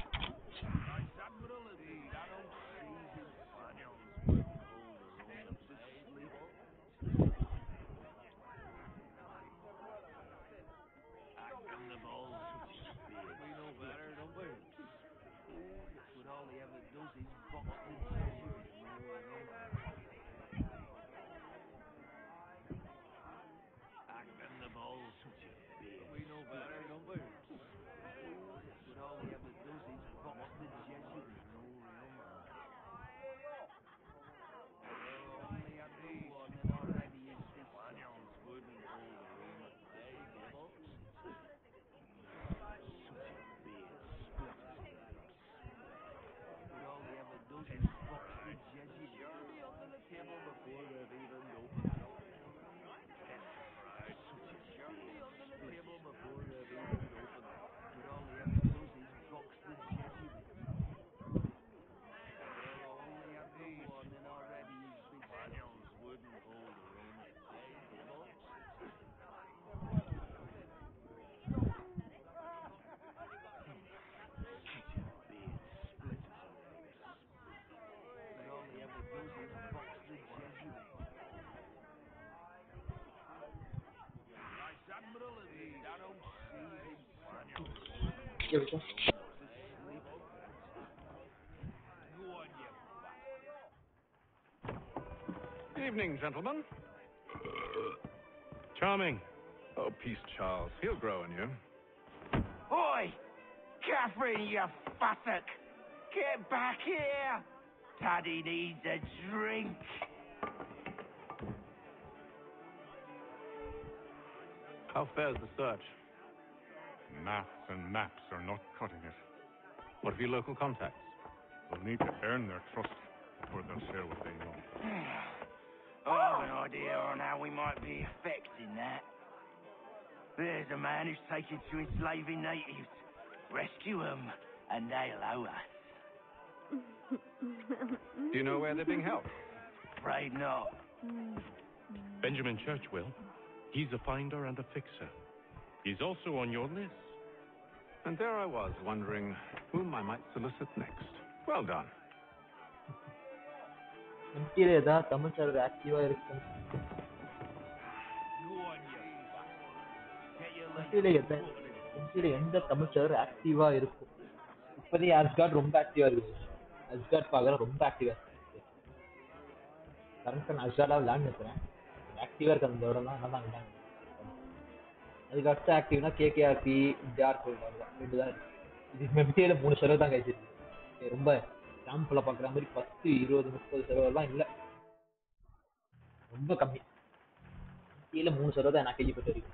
Evening, gentlemen. Charming. Oh, peace, Charles. He'll grow on you. Oi! Catherine, you fussock! Get back here! Taddy needs a drink! How fares the search? Maths and maps are not cutting it. What of your local contacts? We'll need to earn their trust before they'll share what they know. I have an idea on how we might be affecting that. There's a man who's taken to enslaving natives. Rescue them, and they'll owe us. Do you know where they're being held? Afraid not. Benjamin Church will. He's a finder and a fixer. He's also on your list. And there I was, wondering whom I might solicit next. Well done. எம்சியில் ஏதாவது Tamil server ஆக்டிவா இருக்கு எம்சியில் எந்த Tamil server ஆக்டிவா இருக்கும் இப்போதைக்கு Asgard ரொம்ப ஆக்டிவா இருக்கு Asgard பார்க்குற ரொம்ப ஆக்டிவா இருக்கு கரண்ட் அஸ்கார்டாக விளையாண்டு இருக்கிறேன் ஆக்டிவா இருக்கு அந்த தவிர தான் நல்லா விளையாண்டு அதுக்கு அடுத்த ஆக்டிவ்னா கேகேஆர்பி டார்க் ரெண்டு தான் இருக்கு இது மெம்சியில் 3 சர்வர் தான் கிடைச்சிருக்கு ரொம்ப சாம்பிள பார்க்குற மாதிரி 10, 20, 30 சர்வர்லாம் இல்லை ரொம்ப கம்மி கீழே 3 சர்வர் தான் நான் கேள்விப்பட்டிருக்கேன்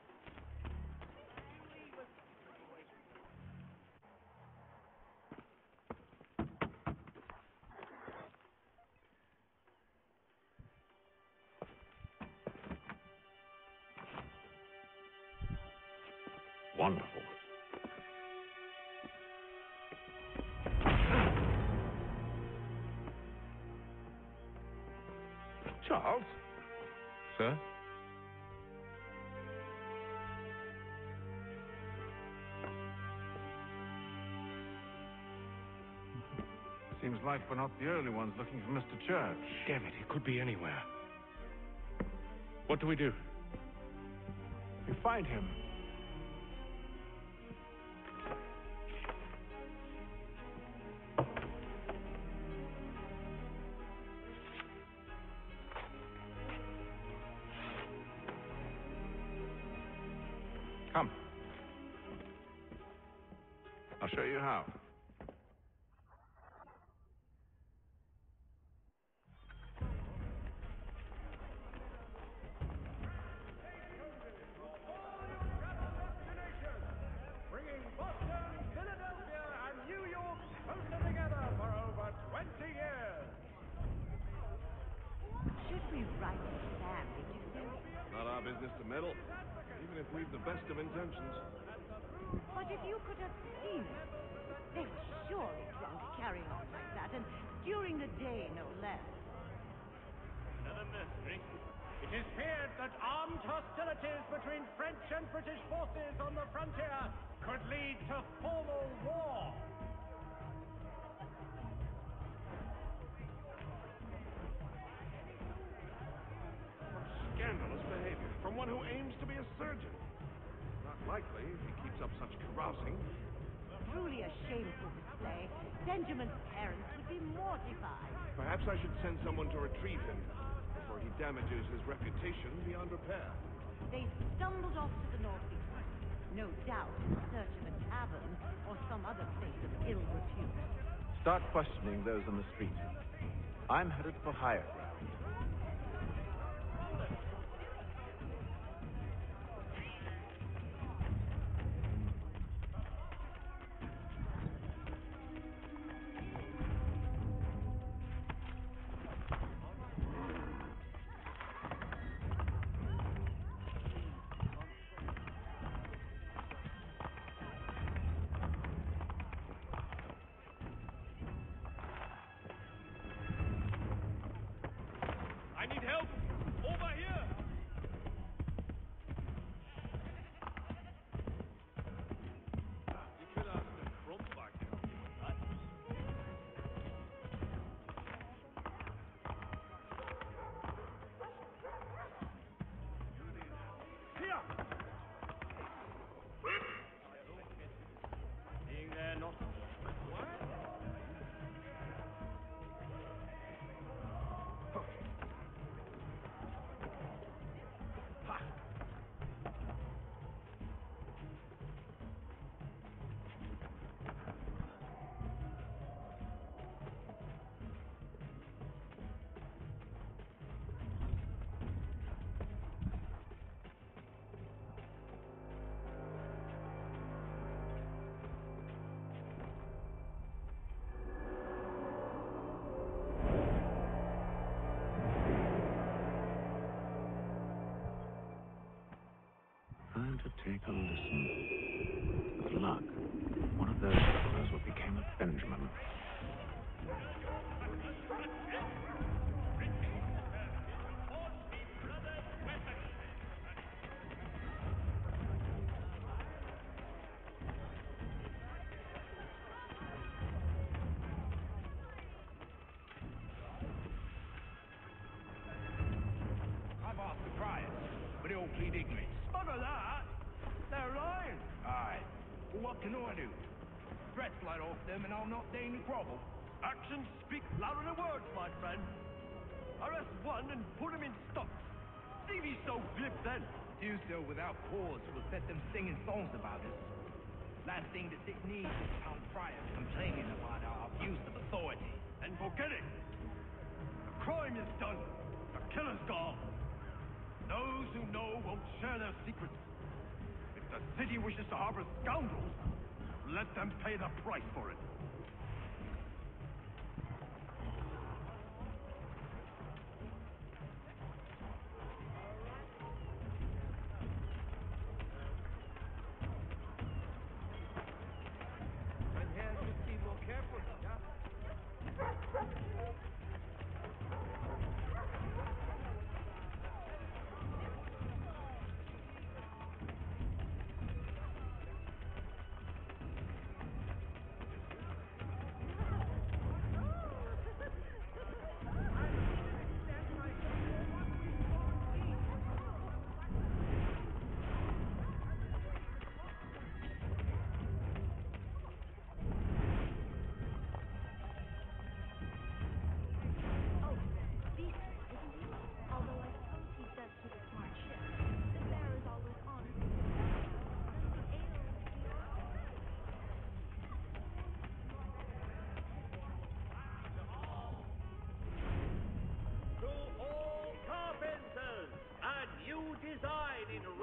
Wonderful. Charles? Sir? like we're not the only ones looking for Mr. Church. Damn it, he could be anywhere. What do we do? We find him. Come. I'll show you how. Bringing Boston, Philadelphia, and New York closer together for over 20 years. Should we write to Sam, did you say? Not our business to meddle, even if we've the best of intentions. But if you could have seen it, they were surely drunk carrying on like that, and during the day, no less. Another mystery. It is feared that armed hostilities between French and British forces on the frontier could lead to formal war. Scandalous behavior from one who aims to be a surgeon. Not likely if he keeps up such carousing. Truly a shameful display. Benjamin's parents would be mortified. Perhaps I should send someone to retrieve him before he damages his reputation beyond repair. They stumbled off to the northeast, no doubt in search of a tavern or some other place of ill repute. Start questioning those on the street. I'm headed for higher ground. I need help! Over here! Die Killer hast den Frontback. Here! Being there not... What? Time to take a listen. With luck, one of those fellows will become a Benjamin. I've asked the criers, but they all plead ignorance. Smother that! They're lying! Aye. Well, what can I do? Threats light off them and I'll not deign to grovel. Actions speak louder than words, my friend. Arrest one and put him in stocks. See if he's so glib then. Do so without cause will set them singing songs about us. Last thing the city needs is town criers complaining about our abuse of authority. And forget it. The crime is done. The killer's gone. Those who know won't share their secrets. If the city wishes to harbor scoundrels, let them pay the price for it. And here you be more careful, yeah?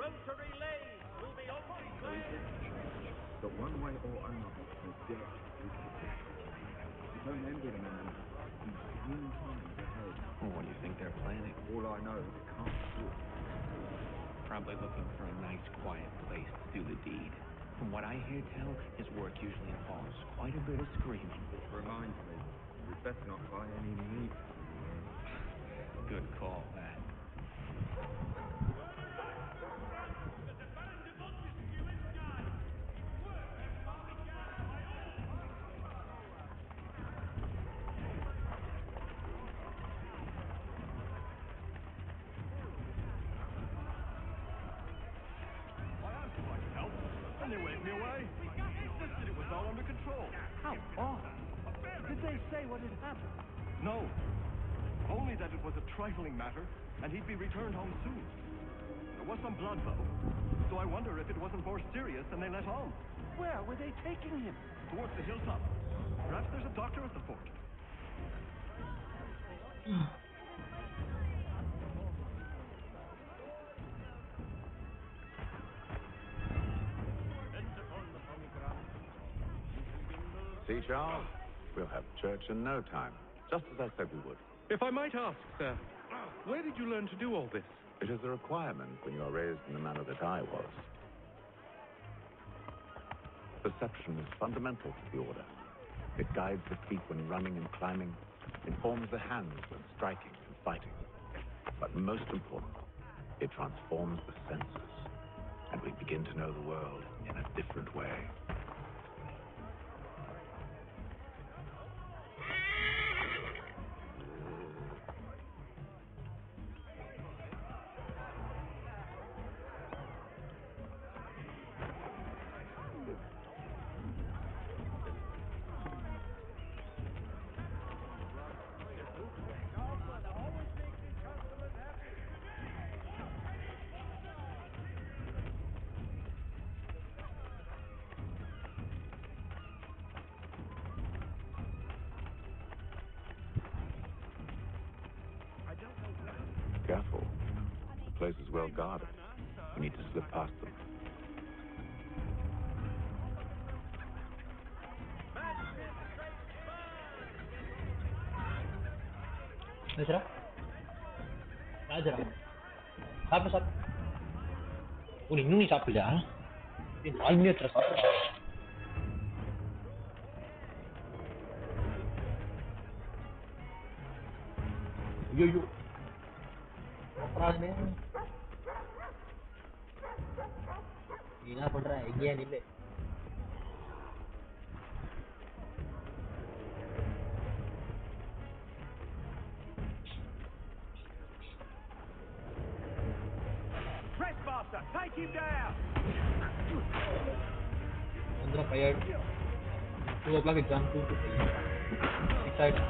Rotary Lane will be open soon. But one way or another, the debt is it don't end in a moment. It's times ahead. Well, what do you think they're planning? All I know is it can't work. Probably looking for a nice, quiet place to do the deed. From what I hear tell, his work usually involves quite a bit of screaming. Reminds me, we best not buy any meat. Good call, that. And they waved me away. Insisted it was all under control. How odd. Did they say what had happened? No. Only that it was a trifling matter, and he'd be returned home soon. There was some blood, though. So I wonder if it wasn't more serious than they let on. Where were they taking him? Towards the hilltop. Perhaps there's a doctor at the fort. See, Charles? We'll have church in no time, just as I said we would. If I might ask, sir, where did you learn to do all this? It is a requirement when you are raised in the manner that I was. Perception is fundamental to the order. It guides the feet when running and climbing, informs the hands when striking and fighting. But most important, it transforms the senses, and we begin to know the world in a different way. Careful. The place is well guarded. We need to slip past them. Najra? Najra? Sapi. Oh, இன்னும் நீ சாப்பிடலையா? 4 மணி நேரத்துல சாப்பிடுறா. ஐயோ. அப்புறம் நீ என்ன பண்ற? எங்கேயா நில்லு. Trespasser, take him down. Andra fired. 2 o'clock exam 2 to 3. Excited.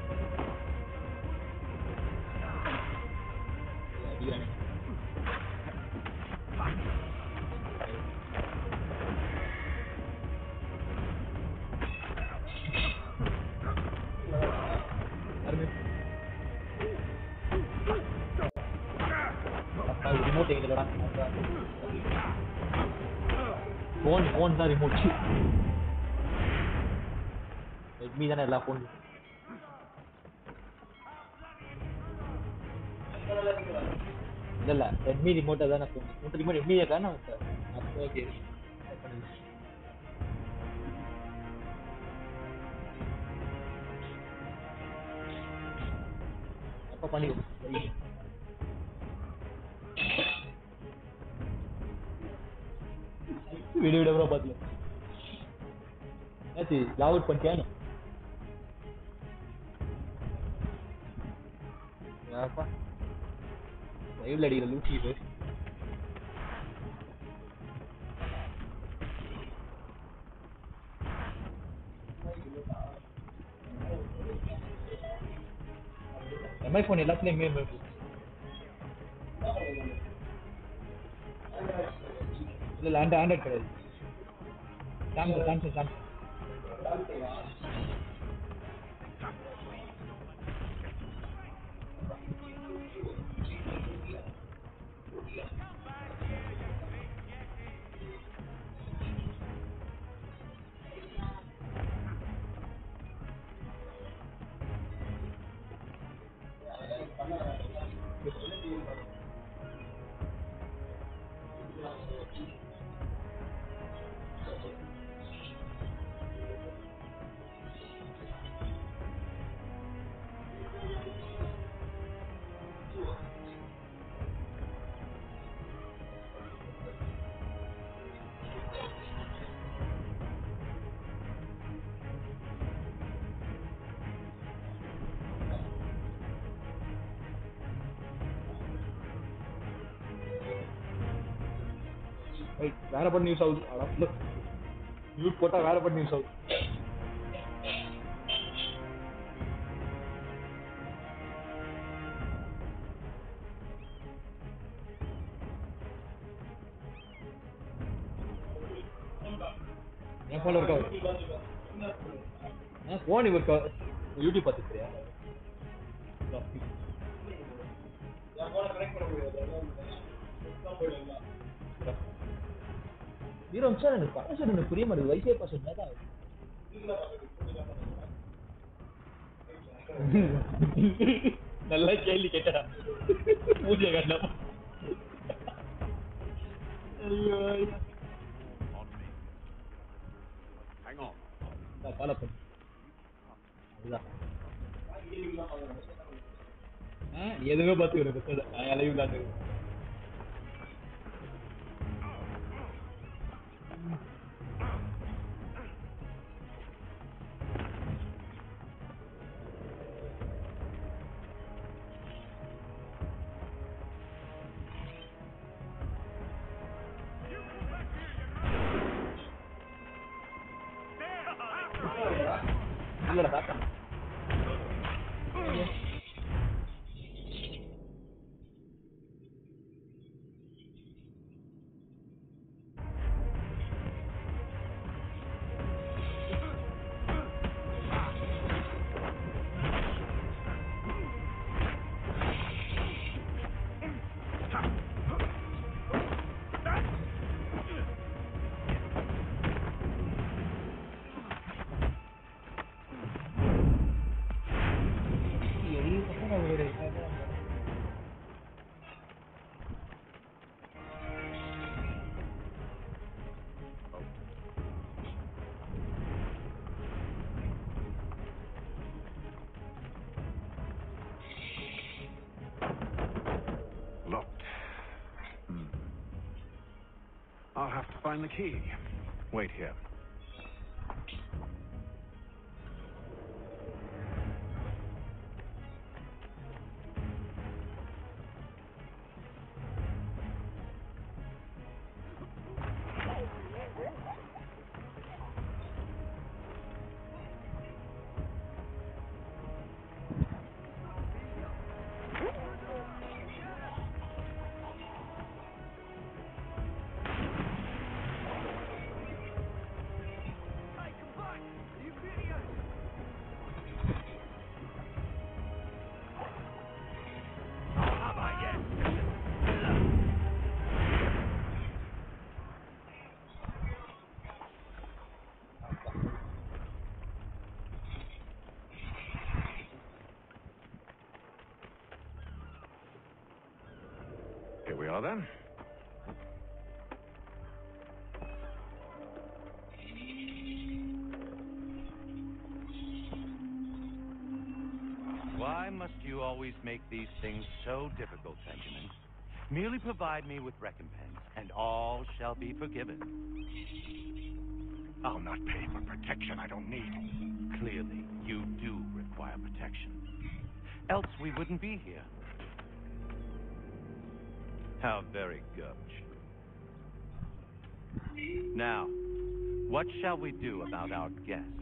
Remote एक लड़ा फोन दा रिमोट रेडमी தான எல்லா फोन இல்ல ரெட்மி ரிமோட் தான फोन உங்க ரிமோட் ரெட்மி தான அப்போ ஓகே அப்ப பண்ணி वीडियो बड़ा बात है ऐसी लाउड पण क्या ना यार पा लाइव लड़ी लूटी पे MI फोन எல்லாத்துலயும் மே இல்ல ஆண்ட்ராய்ட் கிடையாது சாம்சங் வேற பண்ண நியூஸ் ஆகுது. மியூட் போட்டா வேற பண்ண நியூஸ் ஆகுது. என் போன்ல இருக்கா? போன் இருக்கா? யூடியூப் பார்த்துக்கிறியா? வீரம் சார் எனக்கு பாஸ்வேர்ட் எனக்கு புரிய மாட்டேங்குது. வைஃபை பாஸ்வேர்ட் மேல நல்லா கேள்வி கேட்டா பூஜை கண்டா. ஐயோ Hang on. ஃபாலோ பண்ணு. அதுதான் எதுவுமே பார்த்துக்கிறேன். அலைவு இல்லாத இல்லடா தாத்தா. I'll have to find the key. Wait here. Here we are then. Why must you always make these things so difficult, Benjamin? Merely provide me with recompense, and all shall be forgiven. I'll not pay for protection I don't need. Clearly, you do require protection. Else we wouldn't be here. How very gauche. Now, what shall we do about our guest?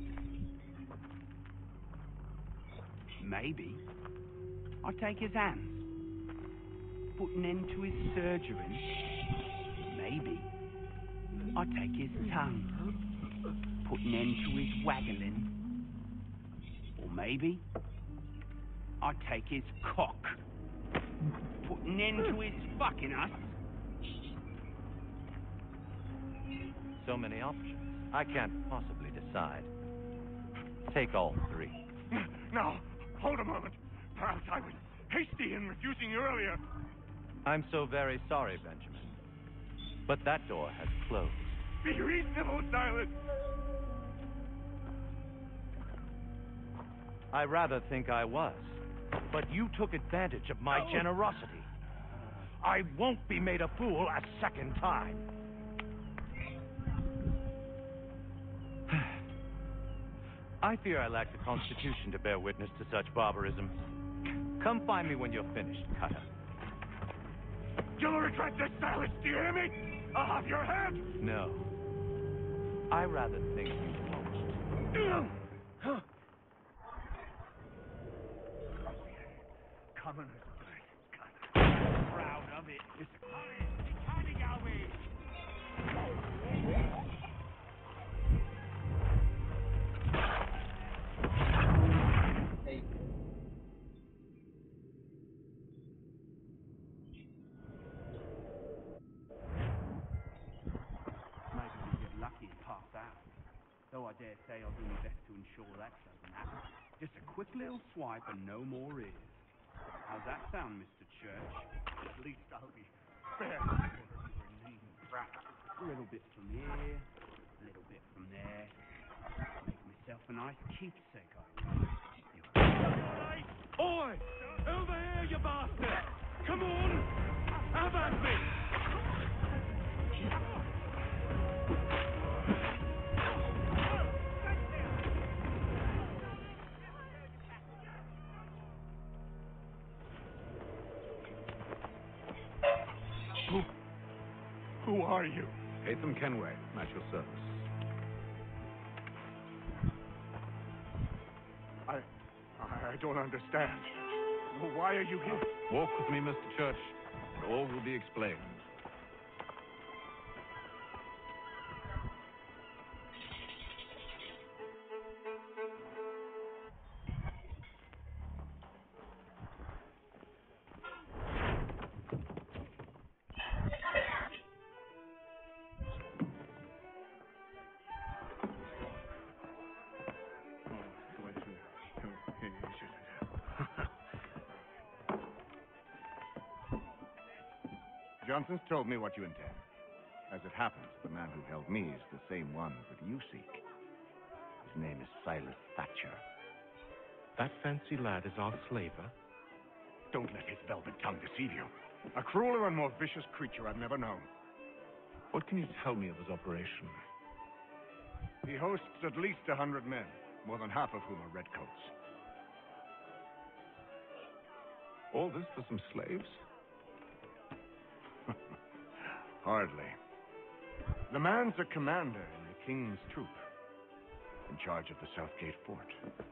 Maybe I'll take his hands, put an end to his surgery. Maybe I'll take his tongue, put an end to his waggling. Or maybe I'll take his cock, put an end to his fucking us. So many options. I can't possibly decide. Take all three. Now, hold a moment. Perhaps I was hasty in refusing you earlier. I'm so very sorry, Benjamin. But that door has closed. Be reasonable, Silas. I rather think I was. But you took advantage of my generosity. I won't be made a fool a second time. I fear I lack the constitution to bear witness to such barbarism. Come find me when you're finished, Cutter. You'll regret this, Silas, do you hear me? I'll have your head! No. I rather think you won't. Commoners proud of it. Hiding our way. Hey. Maybe we get lucky and pass out. Though I dare say I'll do my best to ensure that doesn't happen. Just a quick little swipe and no more is. How's that sound, Mr. Church? At least I'll be fair. A little bit from here, a little bit from there. Make myself a nice keepsake of it. Oi! Over here, you bastard! Come on! Have at me! Who are you? Hatham Kenway, at your service. I don't understand. Why are you here? Walk with me, Mr. Church, and all will be explained. Johnson's told me what you intend. As it happens, the man who held me is the same one that you seek. His name is Silas Thatcher. That fancy lad is our slaver? Don't let his velvet tongue deceive you. A crueler and more vicious creature I've never known. What can you tell me of his operation? He hosts at least 100 men, more than half of whom are redcoats. All this for some slaves? Hardly. The man's a commander in the king's troop, in charge of the Southgate fort.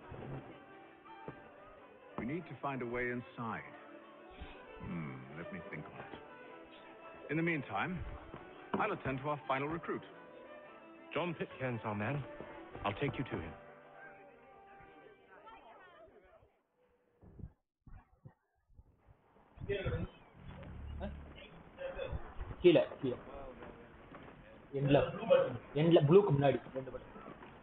We need to find a way inside. Let me think on it. In the meantime, I'll attend to our final recruit. John Pitcairn's our man. I'll take you to him. கீழே கீழே எண்ட்ல ப்ளூக்கு முன்னாடி ரெண்டு பட்டம்.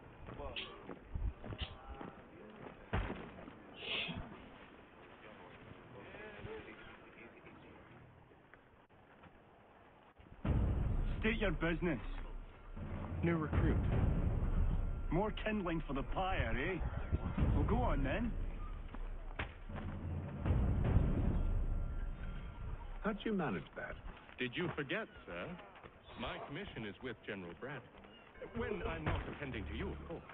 State your business. New recruit. More kindling for the pyre, eh? Well, go on then. How'd you manage that? Did you forget, sir? My commission is with General Brad. When I'm not attending to you, of course.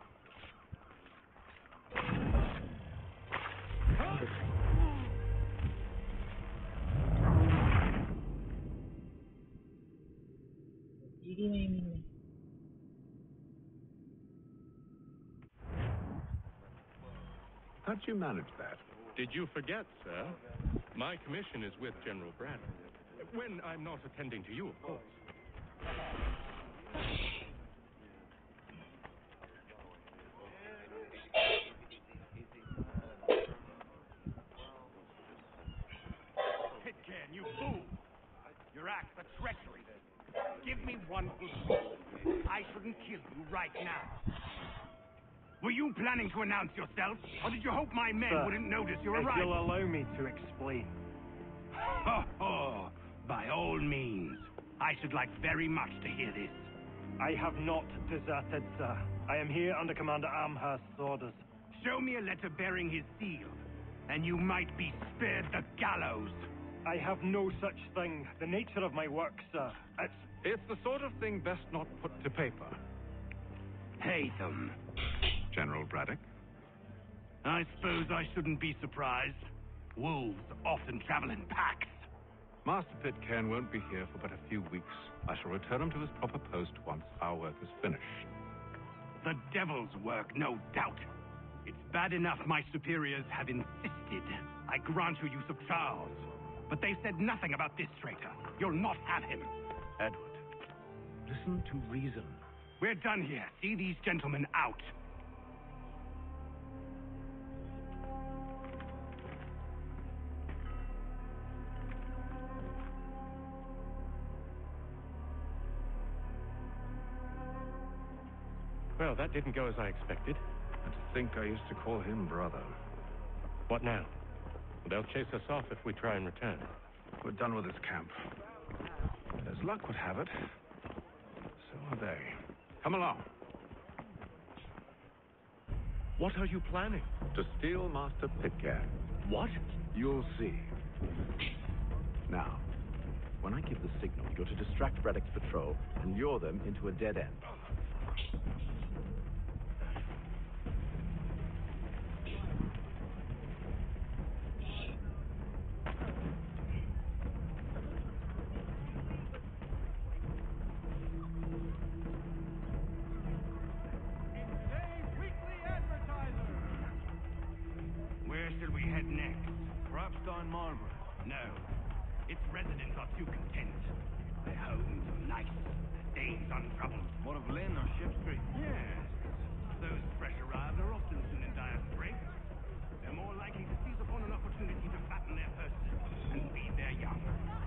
How'd you manage that? Did you forget, sir? My commission is with General Brad. When I'm not attending to you, of course. Pitcairn, you fool! Your act's a treachery. Give me one good reason. I shouldn't kill you right now. Were you planning to announce yourself, or did you hope my men wouldn't notice your arrival? If you'll allow me to explain. Oh, by all means. I should like very much to hear this. I have not deserted, sir. I am here under Commander Amherst's orders. Show me a letter bearing his seal, and you might be spared the gallows. I have no such thing. The nature of my work, sir. It's the sort of thing best not put to paper. Hatham. General Braddock? I suppose I shouldn't be surprised. Wolves often travel in packs. Master Pitcairn won't be here for but a few weeks. I shall return him to his proper post once our work is finished. The devil's work, no doubt. It's bad enough my superiors have insisted I grant you use of Charles. But they've said nothing about this traitor. You'll not have him. Edward, listen to reason. We're done here. See these gentlemen out. Well, that didn't go as I expected. And to think I used to call him brother. What now? They'll chase us off if we try and return. We're done with this camp. As luck would have it, so are they. Come along. What are you planning? To steal Master Pitcairn. What? You'll see. Now, when I give the signal, you're to distract Braddock's patrol and lure them into a dead end. Where should we head next? Perhaps down Marlborough? No. Its residents are too content. Their homes are nice. Days untroubled. What of Lynn or Ship Street? Yes. Those fresh arrived are often soon in dire straits. They're more likely to seize upon an opportunity to fatten their purses and feed their young.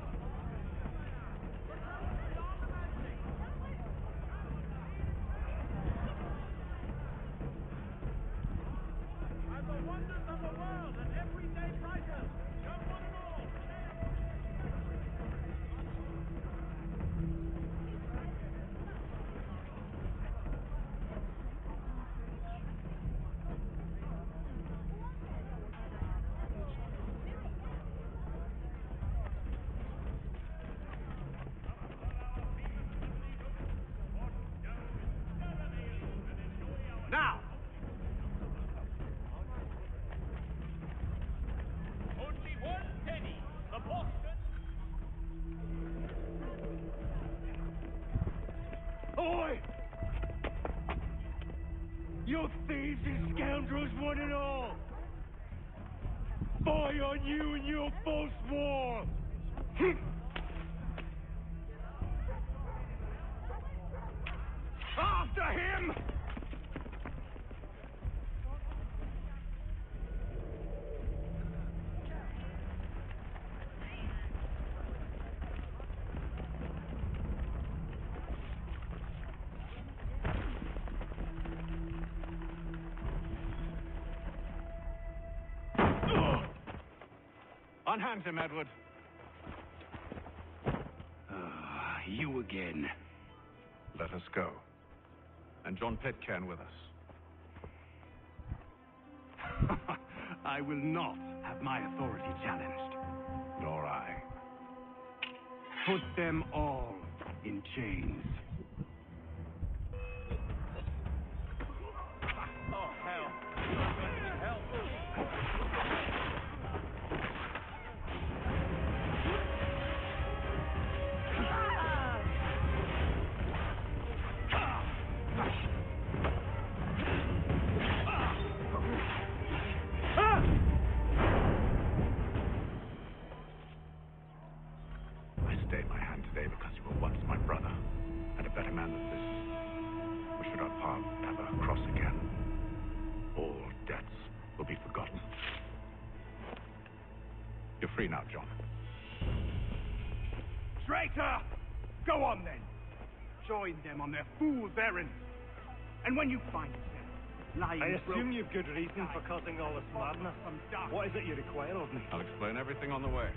And the wonders of the world and everyday prices. Come one and all. Now! Only 1 penny. The Boston. Oi! You thieves and scoundrels, one and all! Fire on you and your false war! After him! Unhand him, Edward. You again. Let us go. And John Pitcairn with us. I will not have my authority challenged. Nor I. Put them all in chains. Oh, hell. Help. I stayed my hand today because you were once my brother, and a better man than this. But should our paths ever cross again, all debts will be forgotten. You're free now, John. Traitor! Go on then. Join them on their fool's errand. And when you find yourself lying... I assume you've good reason for causing all this madness. What is it you require of me? I'll explain everything on the way.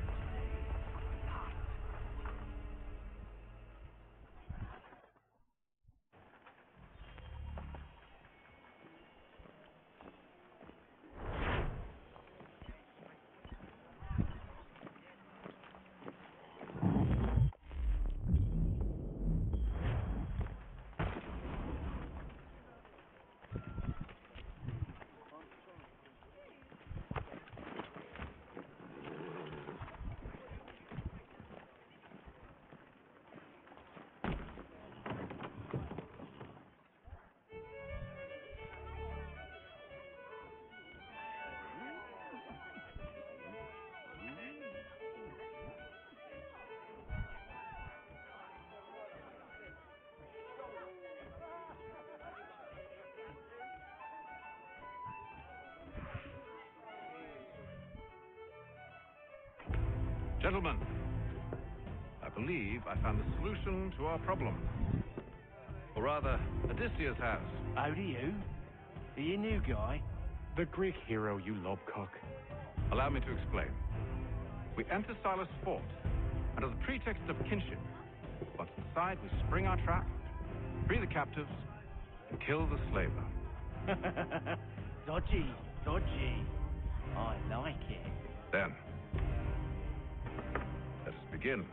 Gentlemen, I believe I found the solution to our problem. Or rather, Odysseus has. Oh, do you? Are you new guy? The Greek hero, you lobcock. Allow me to explain. We enter Silas' fort, under the pretext of kinship. Once inside, we spring our trap, free the captives, and kill the slaver. Dodgy, dodgy. I like it. Then, let us begin.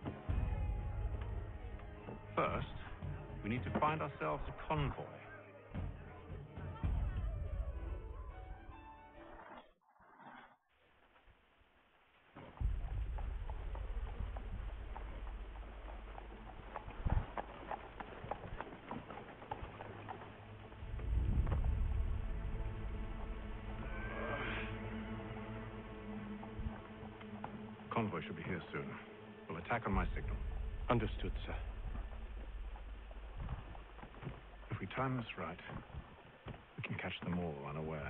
First, we need to find ourselves a convoy. Convoy should be here soon. We'll attack on my signal. Understood, sir. If we time this right, we can catch them all unawares.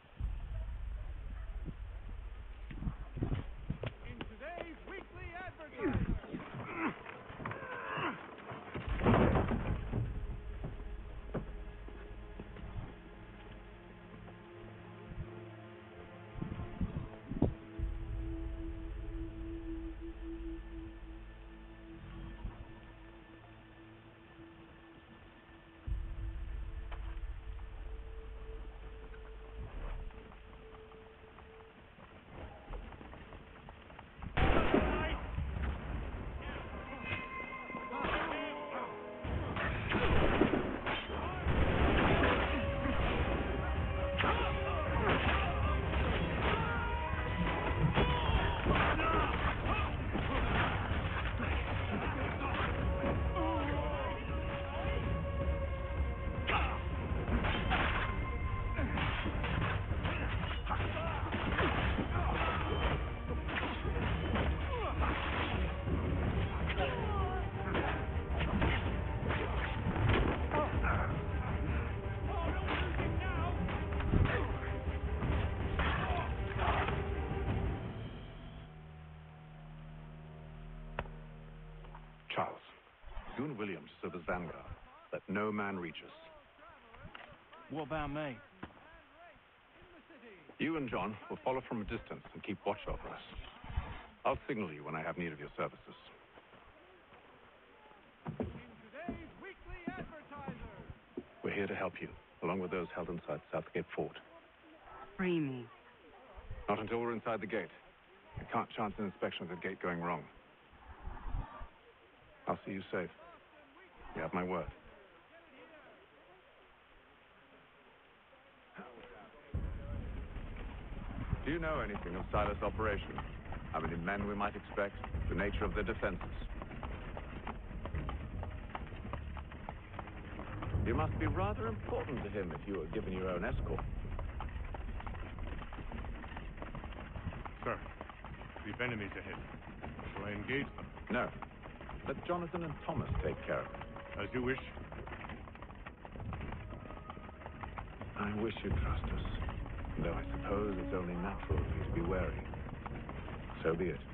In today's weekly advertisement. Charles, you and William serve as vanguard. Let no man reach us. What about me? You and John will follow from a distance and keep watch over us. I'll signal you when I have need of your services. Today's weekly advertiser. We're here to help you, along with those held inside Southgate Fort. Free me. Not until we're inside the gate. I can't chance an inspection of the gate going wrong. I'll see you safe. You have my word. Do you know anything of Silas' operation? How many men we might expect? The nature of their defenses? You must be rather important to him if you were given your own escort. Sir, we've enemies ahead. Shall I engage them? No. Let Jonathan and Thomas take care of it. As you wish. I wish you'd trust us. Though I suppose it's only natural for you to be wary. So be it.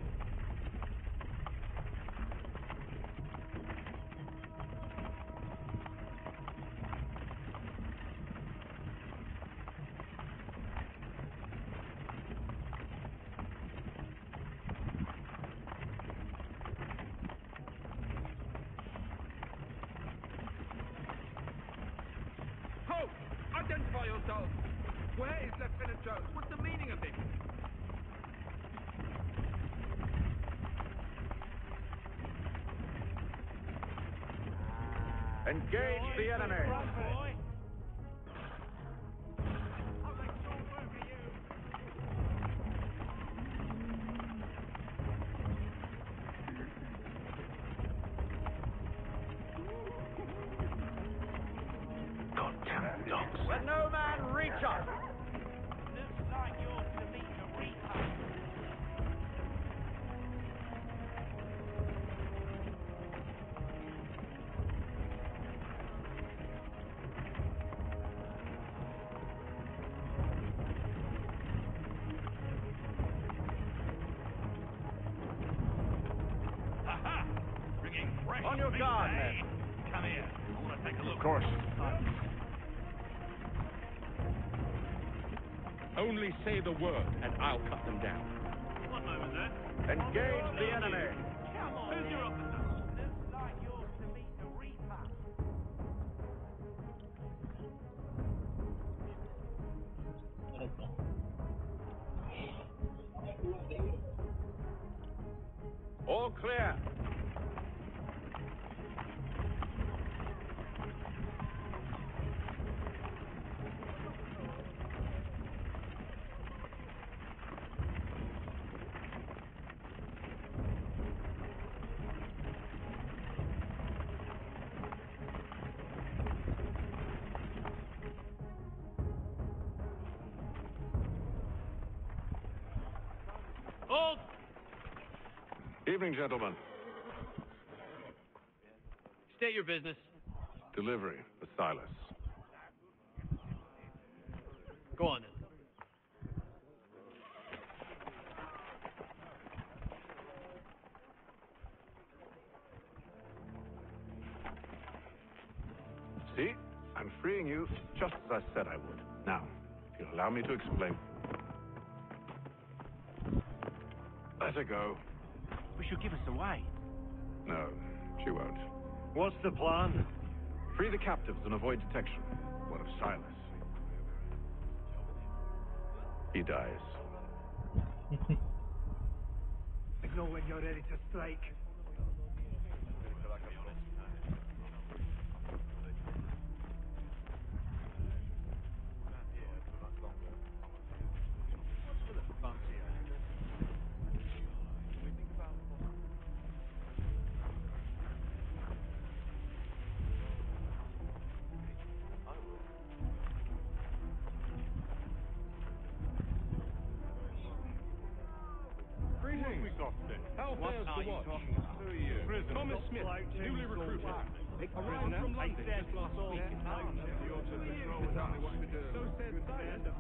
Ho! Identify yourself! Where is Lieutenant Jones? What's the meaning of this? Engage the enemy! Goddamn dogs. Let no man reach us! Looks like you're to meet the Reaper. On your guard, men. Come here. I want to take a look. Of course. Only say the word, and I'll cut them down. One moment there. Engage the enemy. Come on. Who's your officer? Looks like yours to meet the Reaper. All clear. Hold! Evening, gentlemen. State your business. Delivery for Silas. Go on then. See? I'm freeing you just as I said I would. Now, if you'll allow me to explain. Let her go. But she'll give us away. No, she won't. What's the plan? Free the captives and avoid detection. What of Silas? He dies. I know when you're ready to strike. Greetings. How fares the watch? Prisoner. Thomas Smith, newly recruited. Arrived from London just last week. So said Silas.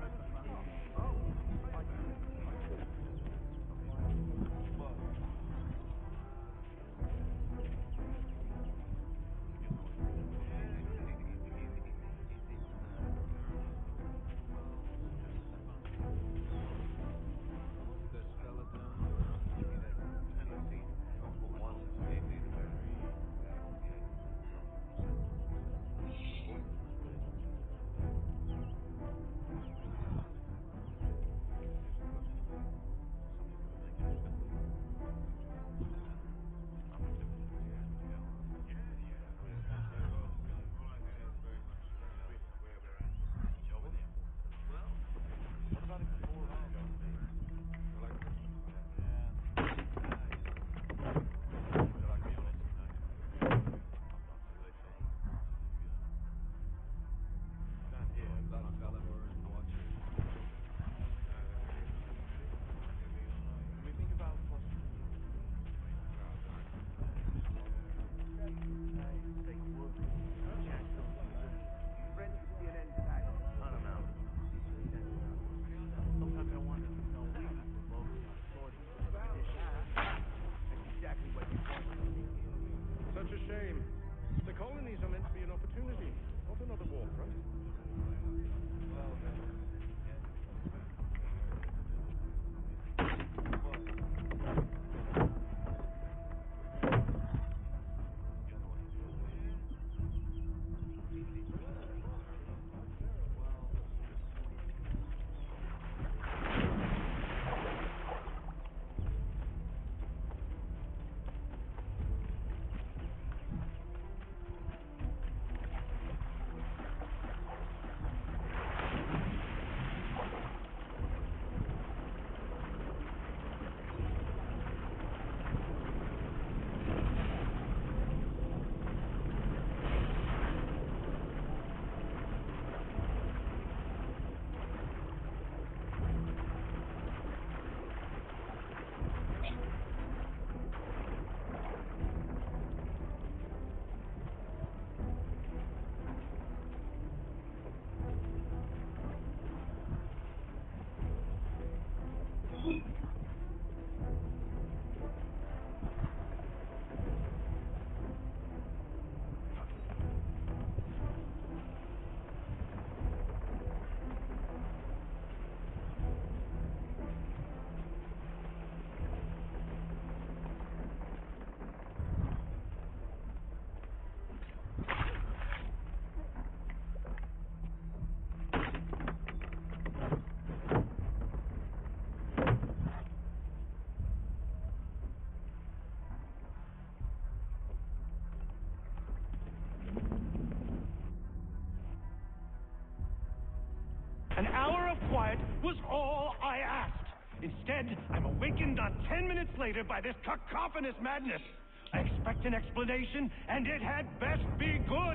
quiet was all I asked. Instead, I'm awakened not 10 minutes later by this cacophonous madness. I expect an explanation, and it had best be good.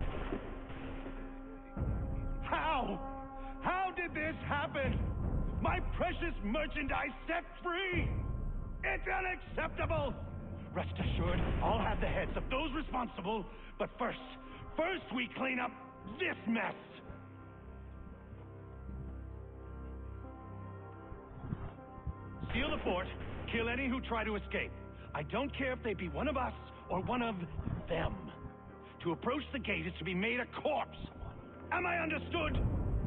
How? How did this happen? My precious merchandise set free! It's unacceptable! Rest assured, I'll have the heads of those responsible, but first we clean up this mess! Seal the fort, kill any who try to escape. I don't care if they be one of us or one of them. To approach the gate is to be made a corpse. Am I understood?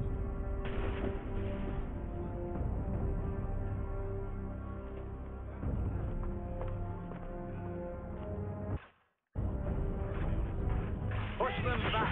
Push them back.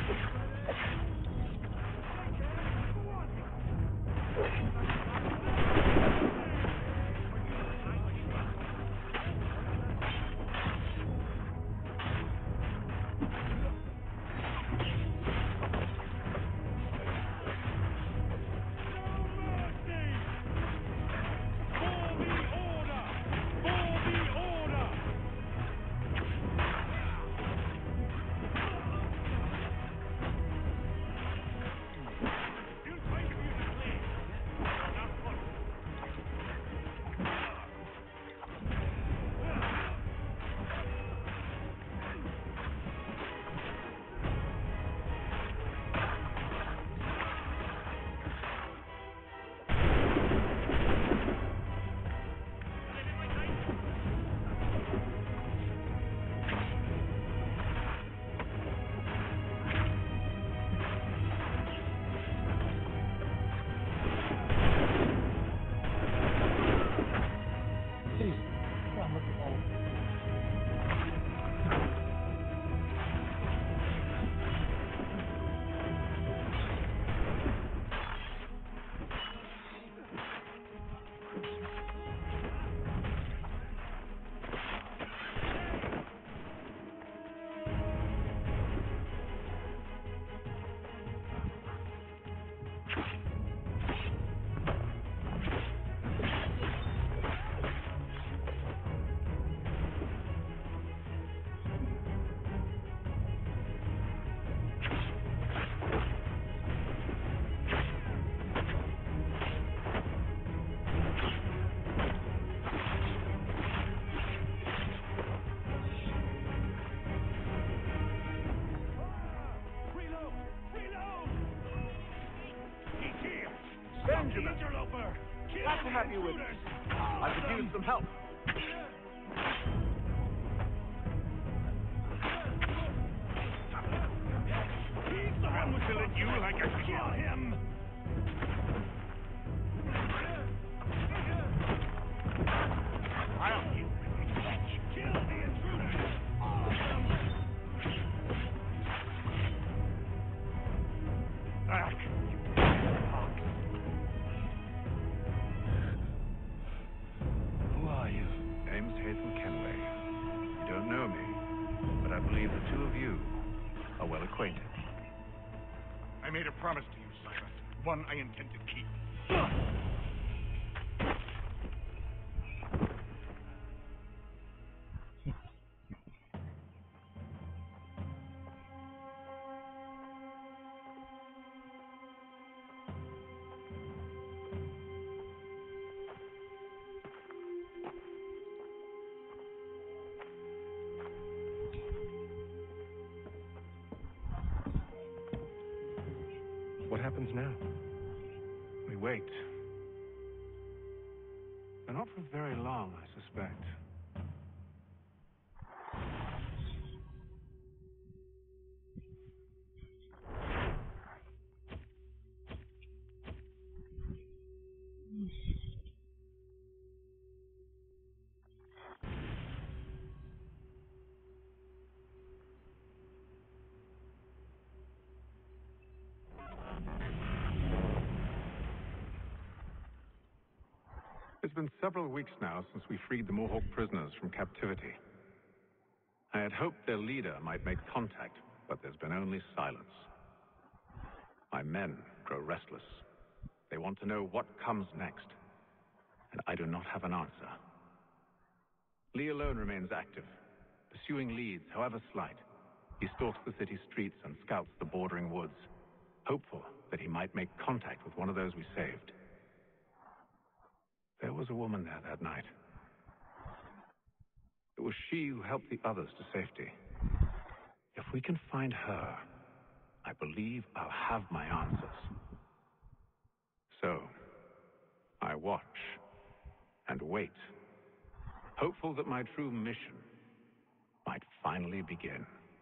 Benjamin! Glad to have you with me. I could use some help. He's the one who killed you like a kill him! I'll kill the intruders! All of them! Back! Who are you? James Haytham Kenway. You don't know me, but I believe the two of you are well acquainted. I made a promise to you, Silas. One I intend to keep. What happens now? We wait. But not for very long, I suspect. It's been several weeks now since we freed the Mohawk prisoners from captivity. I had hoped their leader might make contact, but there's been only silence. My men grow restless. They They want to know what comes next. And I do not have an answer. Lee alone remains active, pursuing leads, however slight. He stalks the city streets and scouts the bordering woods, hopeful that he might make contact with one of those we saved. There was a woman there that night. It was she who helped the others to safety. If we can find her, I believe I'll have my answers. So, I watch and wait, hopeful that my true mission might finally begin.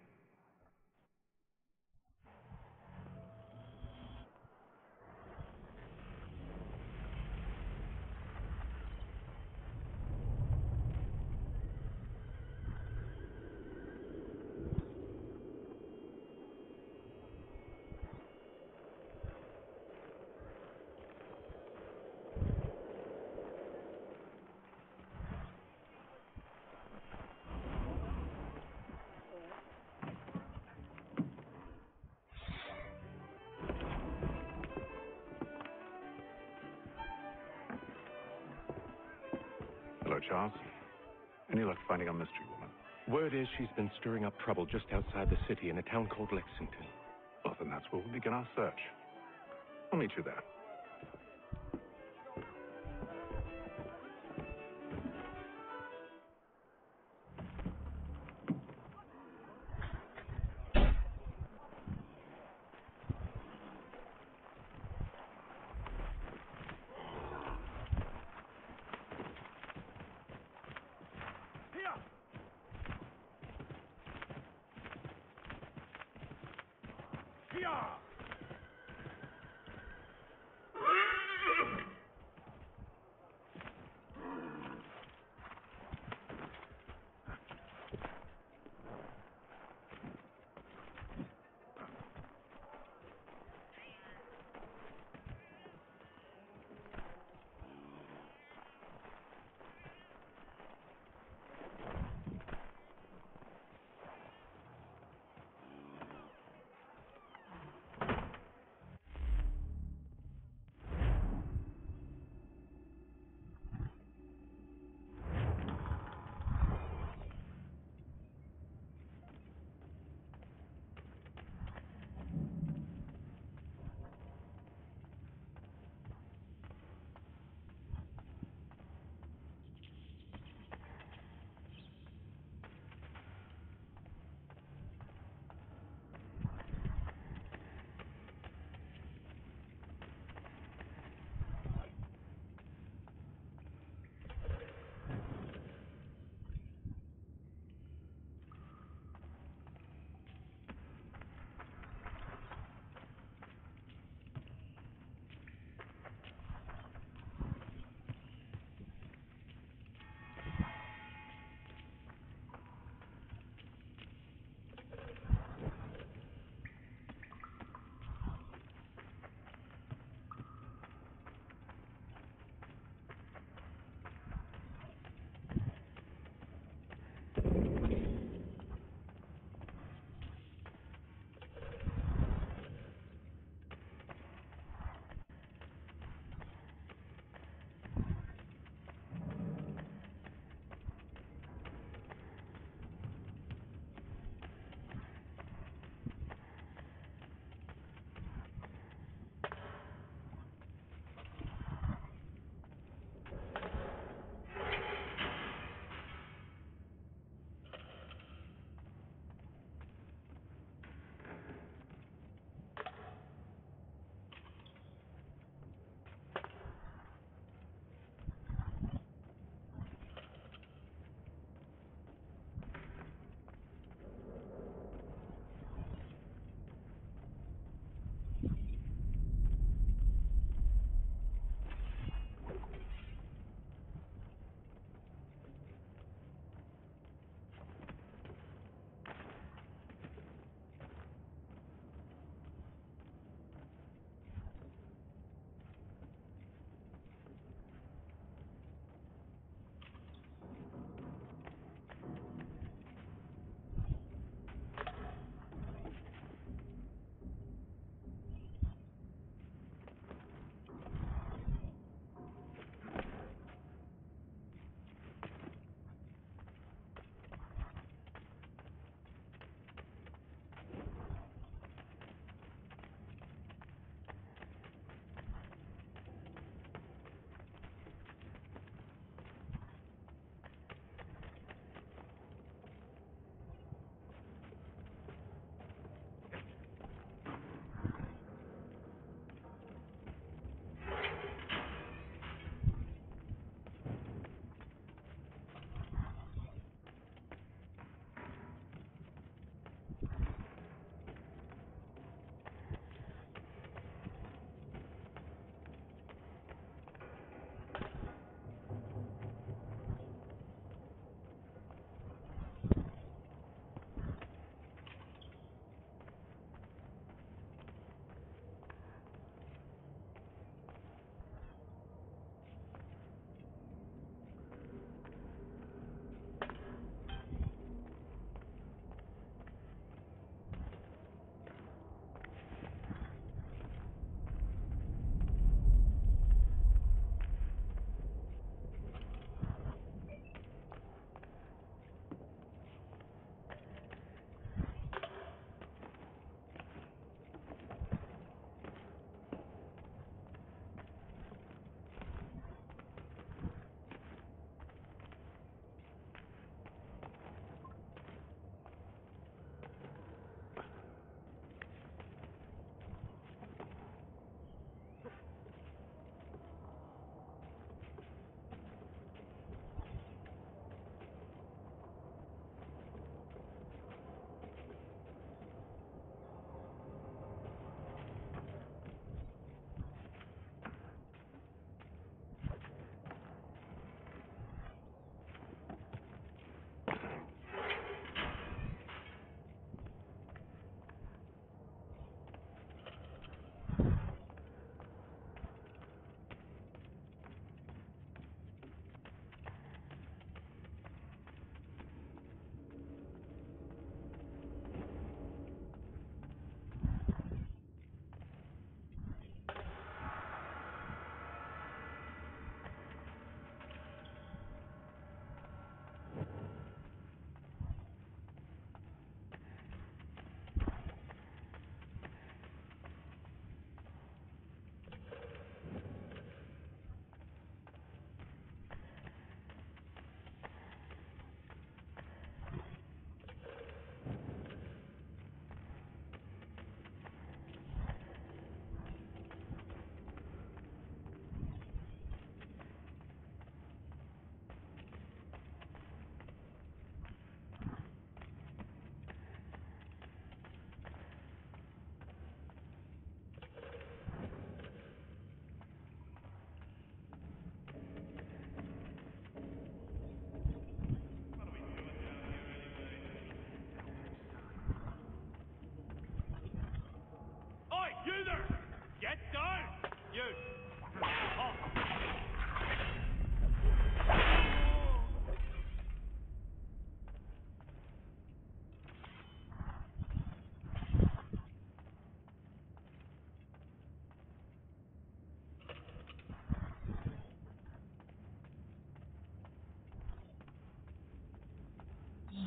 Hello, Charles. Any luck finding our mystery woman? Word is she's been stirring up trouble just outside the city in a town called Lexington. Well, then that's where we'll begin our search. I'll meet you there.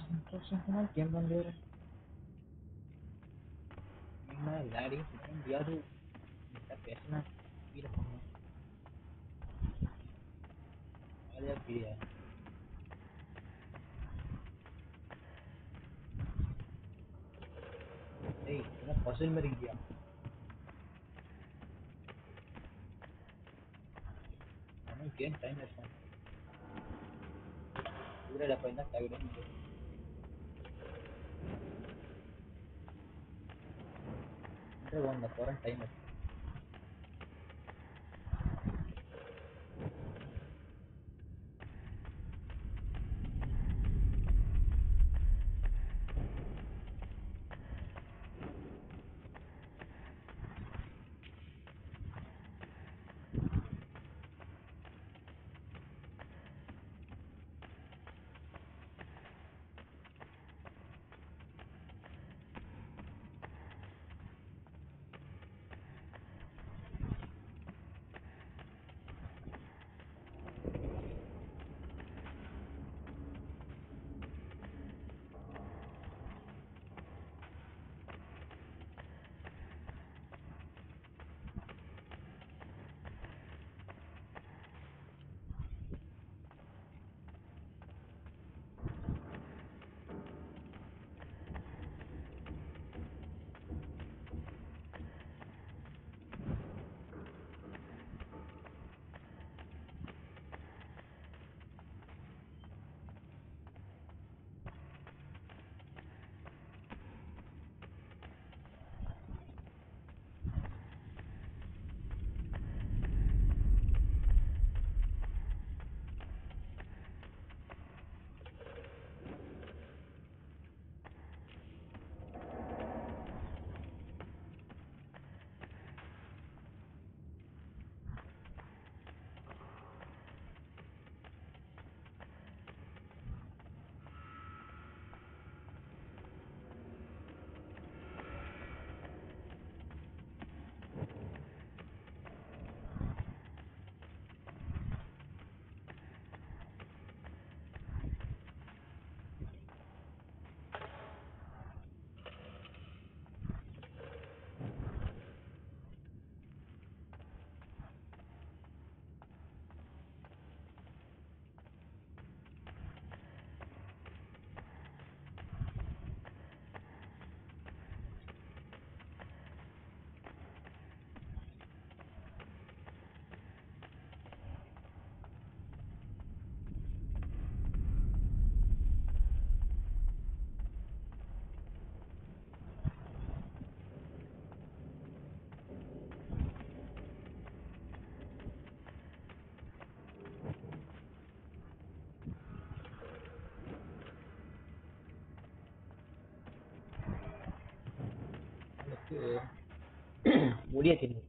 Interesting banget game Bandera. Gimana lari sekarang dia tuh minta pesna bila kamu ada dia. Kena puzzle में दिया. Mana game time है इसमें. पूरा dapat nak tahu dah. Ada orang nak orang time है. Mulia kini.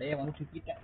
அப்படியே வந்து சுத்திட்டேன்.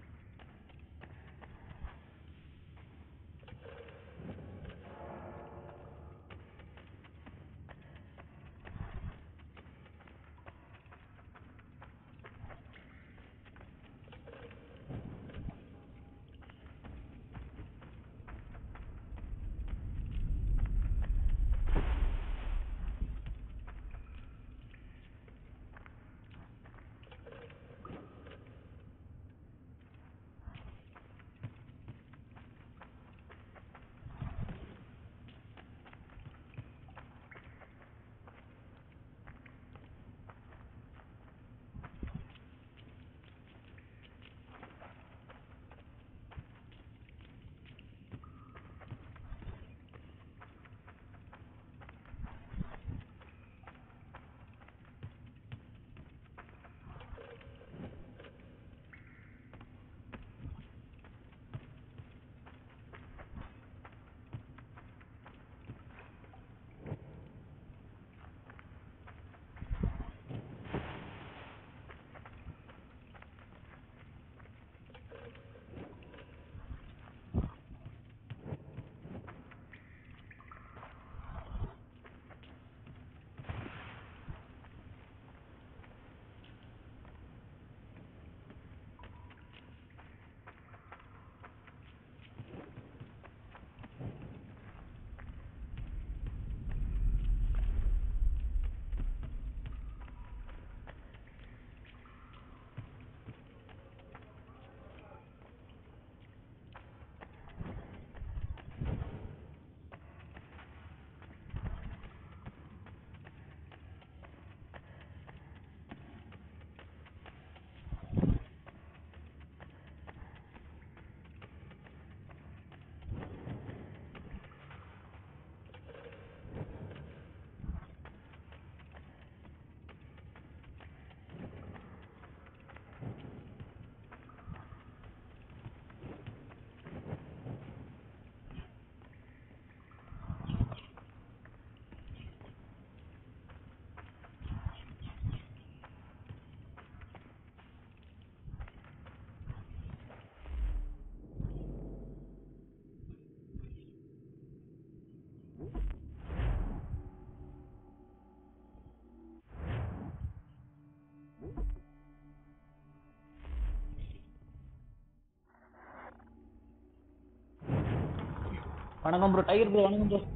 வணக்கம் ப்ரோ, டைகர் ப்ரோ, வணக்கம் ப்ரோ.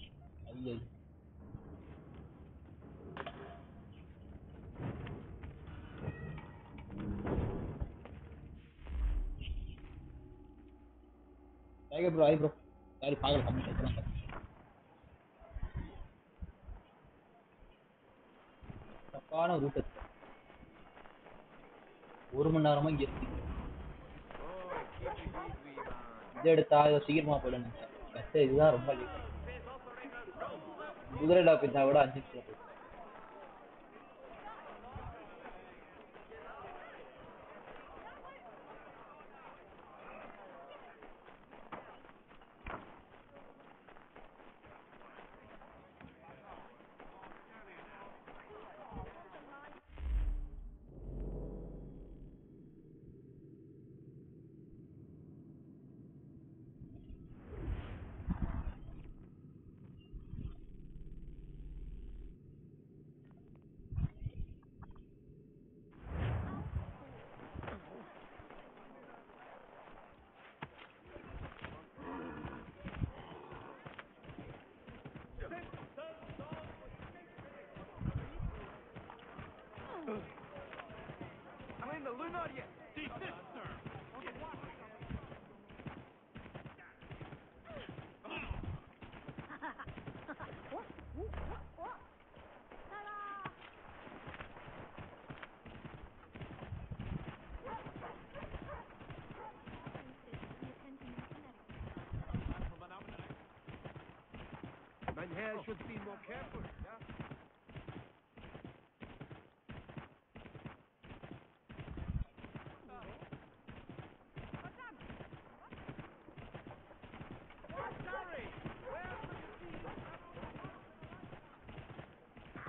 ஐயோ டைகர் ப்ரோ, ஐ ப்ரோ, சாரி பாக்கல கமெண்ட். தப்பான ரூட் ஒரு மணி நேரமா இங்க இருக்கு. இதை எடுத்தா சீக்கிரமா போயிடும். இதுதான் ரொம்ப லேட். குதிரை டாப் இருந்தா விட 5 நிமிஷம் போயிடும். Elena, Lunaria! Desist, sir! Man here should be more careful, yeah?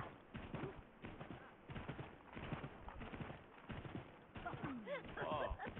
Oh.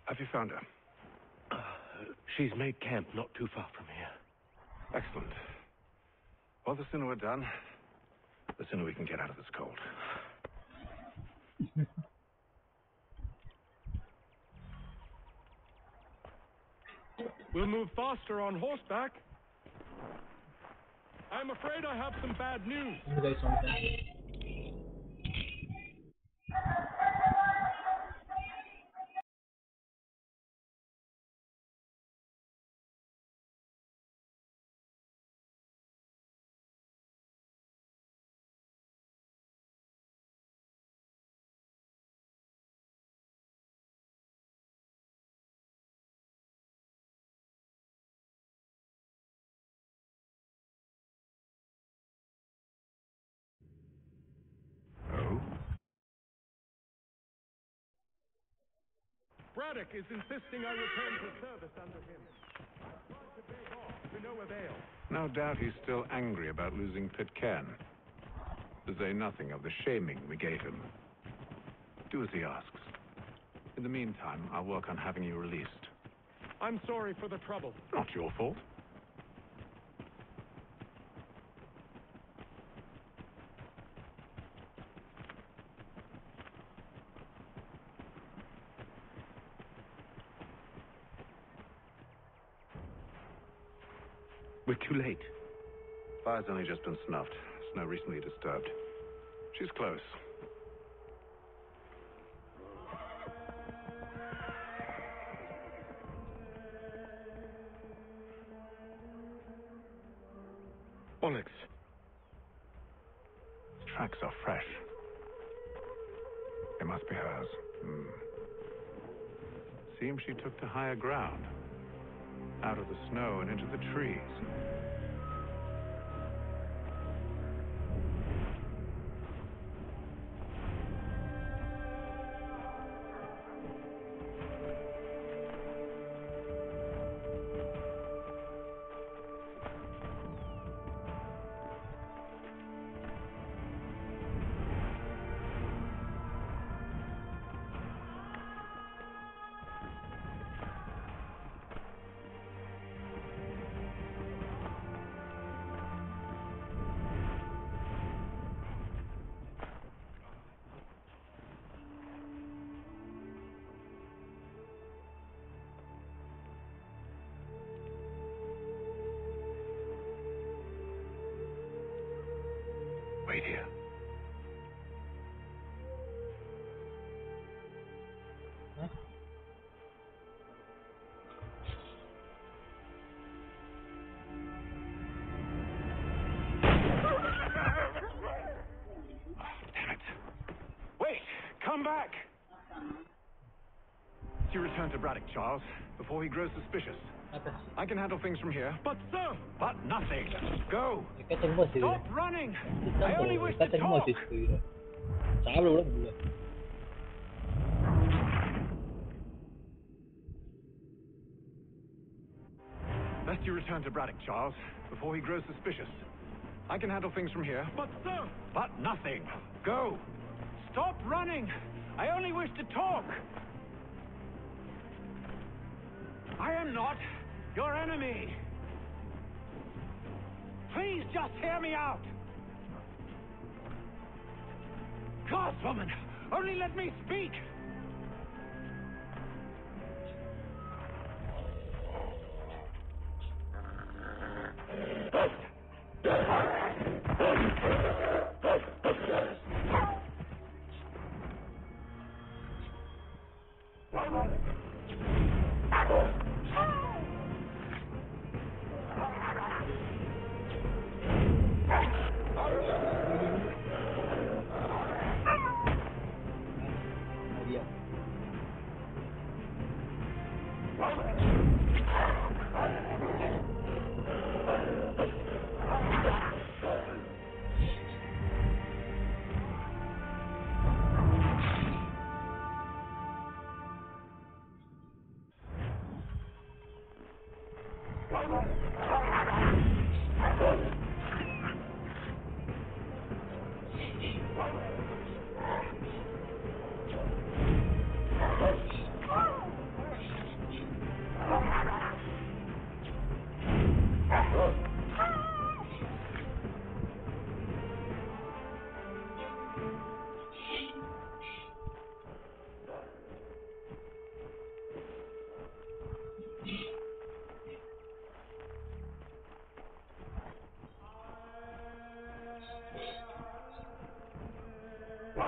Have you found her? She's made camp not too far from here. Excellent. Well, the sooner we're done, the sooner we can get out of this cold. We'll move faster on horseback. I'm afraid I have some bad news. Braddock is insisting I return to service under him. I tried to beg off, to no avail. No doubt he's still angry about losing Pitcairn. To say nothing of the shaming we gave him. Do as he asks. In the meantime, I'll work on having you released. I'm sorry for the trouble. Not your fault. We're too late. Fire's only just been snuffed. Snow recently disturbed. She's close. Onyx. The tracks are fresh. They must be hers. Seems she took to higher ground. Out of the snow and into the trees. Wait here. Huh? Damn it. Wait! Come back! You return to Braddock, Charles, before he grows suspicious. I can handle things from here. But sir! But nothing. Go! Stop Stop running! I only wish to talk! Best you return to Braddock, Charles, before he grows suspicious. I can handle things from here. But sir! But nothing. Go! Stop running! I only wish to talk! I am not your enemy! Please just hear me out! Godswoman, only let me speak!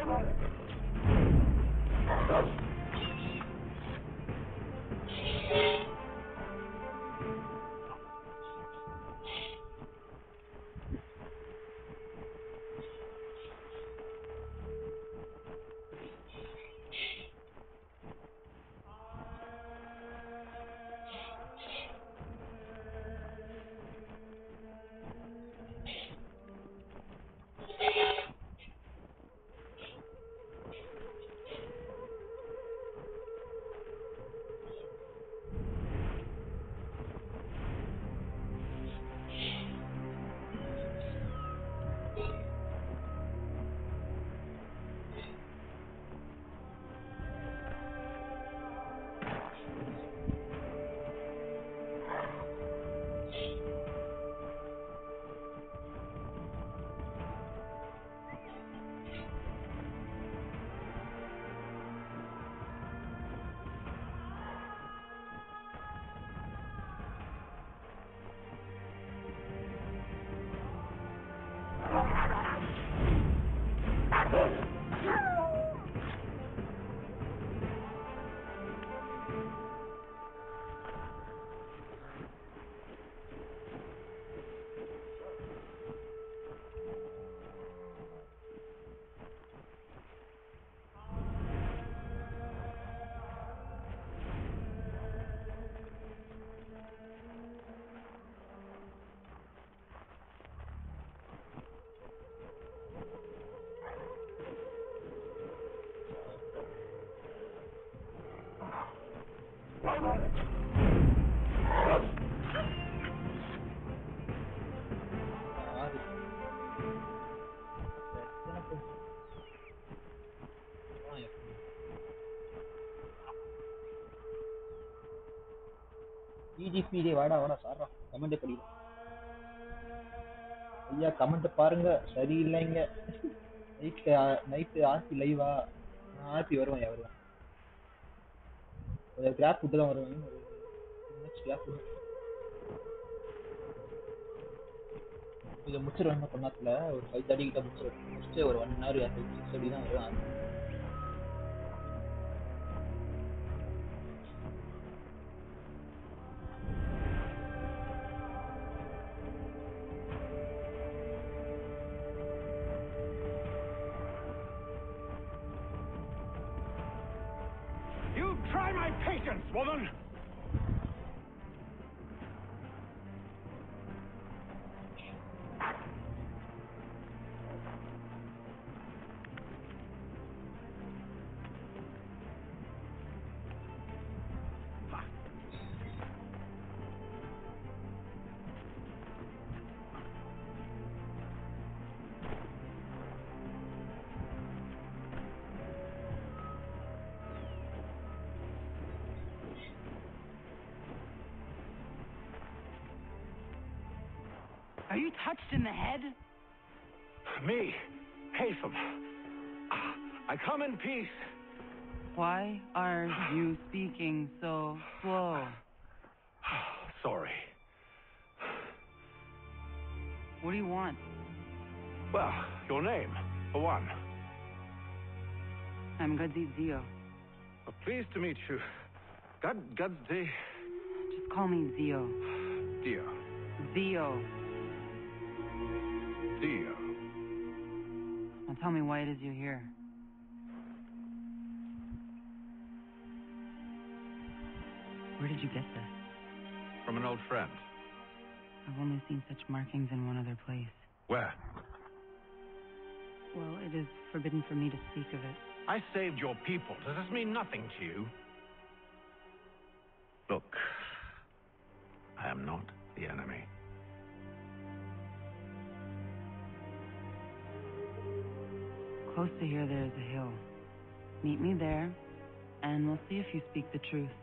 EGP டேய் வாடா வாடா சாரா comment படிடா ஐயா comment பாருங்க சரியில்லைங்க night RB லைவா நான் RB வருவேன் வருவேன் ஒரு கிராஃப் விட்டு தான் வருவேன் ஒரு நெக்ஸ்ட் கிராஃப் இதை முடிச்சிருவேன் பண்ணாத்துல ஒரு 5:30 கிட்ட முடிச்சுட்டு ஒரு 1 hour 6:30 தான் வருவேன் You try my patience, woman! Are you touched in the head? Me, Haytham. I come in peace. Why are you speaking so slow? Sorry. What do you want? Well, your name, for one. I'm Gadzit Zio. Pleased to meet you. Gadzit. Just call me Zio. Dio. Zio. Dio. Now tell me why it is you're here. Where did you get this? From an old friend. I've only seen such markings in one other place. Where? Well, it is forbidden for me to speak of it. I saved your people. Does this mean nothing to you? Look, I am not the enemy. Close to here, there is a hill. Meet me there, and we'll see if you speak the truth.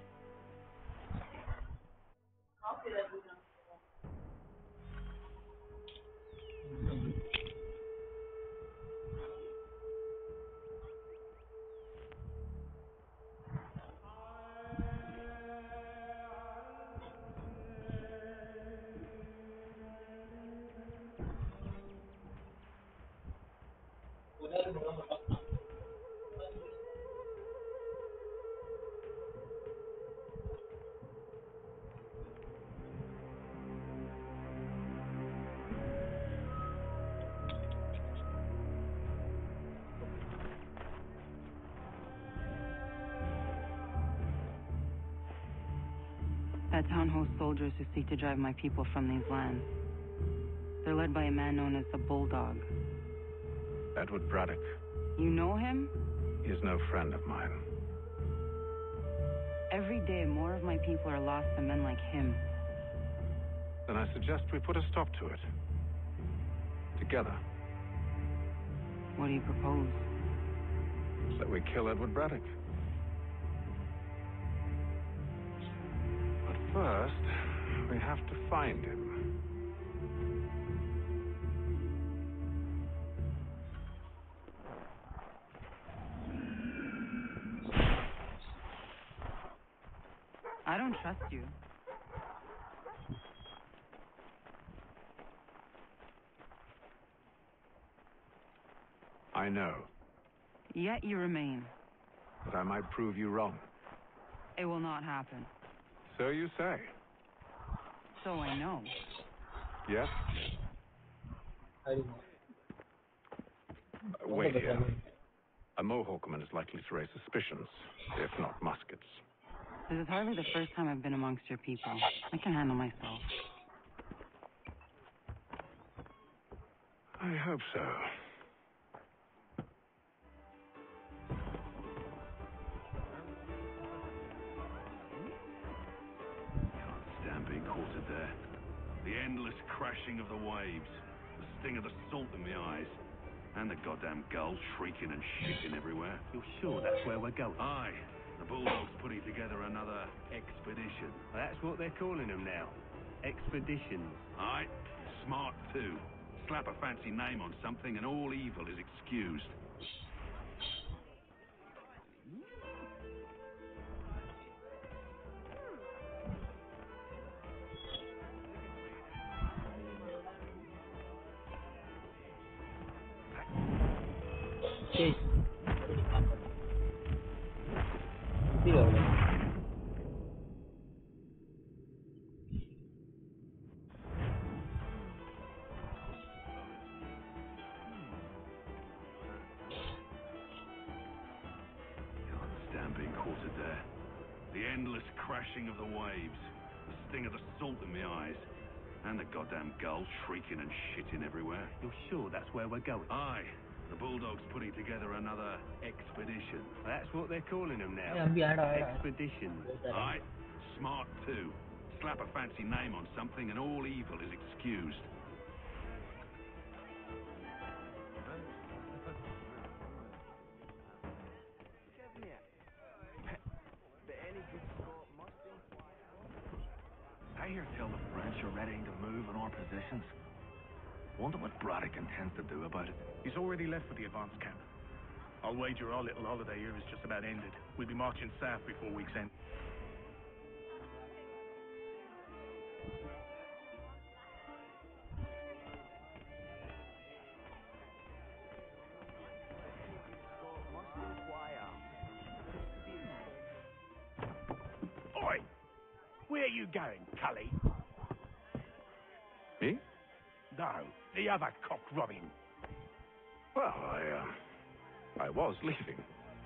That town hosts soldiers who seek to drive my people from these lands. They're led by a man known as the Bulldog. Edward Braddock. You know him? He is no friend of mine. Every day, more of my people are lost to men like him. Then I suggest we put a stop to it. Together. What do you propose? That we kill Edward Braddock. But first, we have to find him. I don't trust you. I know. Yet you remain. But I might prove you wrong. It will not happen. So you say. So I know. Yes? Wait here. A Mohawkman is likely to raise suspicions, if not muskets. This is hardly the first time I've been amongst your people. I can handle myself. I hope so. Being quartered there. The endless crashing of the waves, the sting of the salt in my eyes, and the goddamn gulls shrieking and shitting everywhere. You're sure that's where we're going? Aye. The Bulldog's putting together another expedition. That's what they're calling them now. Expeditions. Aye. Smart too. Slap a fancy name on something and all evil is excused. Okay. Can't stand being quartered there. The endless crashing of the waves, the sting of the salt in my eyes, and the goddamn gulls shrieking and shitting everywhere. You're sure that's where we're going? Aye. The Bulldog's putting together another expedition. That's what they're calling them now. Expeditions. Aye. Smart too. Slap a fancy name on something and all evil is excused. I hear tell the French are ready to move in our positions. Wonder what Braddock intends to do about it. He's already left for the advance camp. I'll wager our little holiday here is just about ended. We'll be marching south before week's end. Oi! Where are you going, Cully? Me? No, the other cock Robin. Well, I was leaving.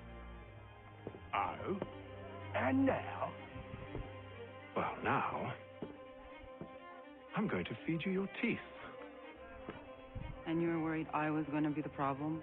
Oh? And now? Well, now, I'm going to feed you your teeth. And you were worried I was going to be the problem?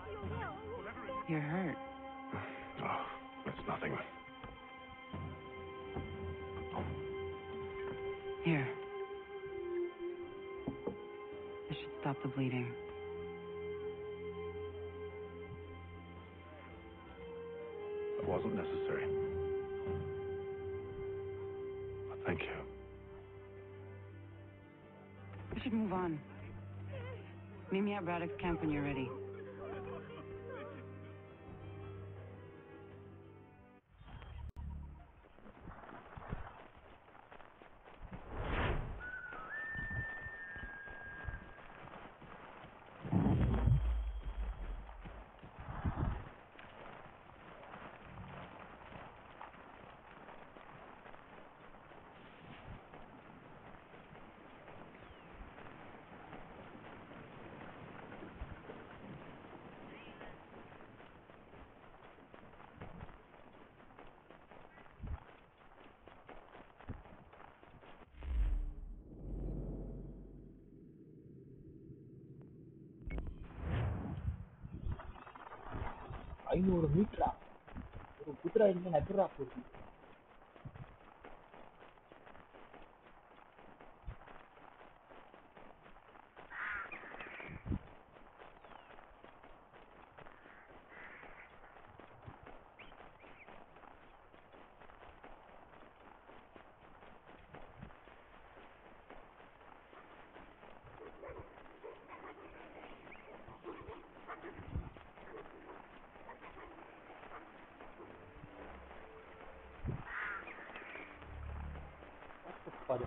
You're hurt. Oh, it's nothing. should stop the bleeding. It wasn't necessary. But thank you. We should move on. Meet me at Braddock's camp when you're ready. ஐநூறு மீட்டரா ஒரு குதிரை இங்க நகரா போகுது. What?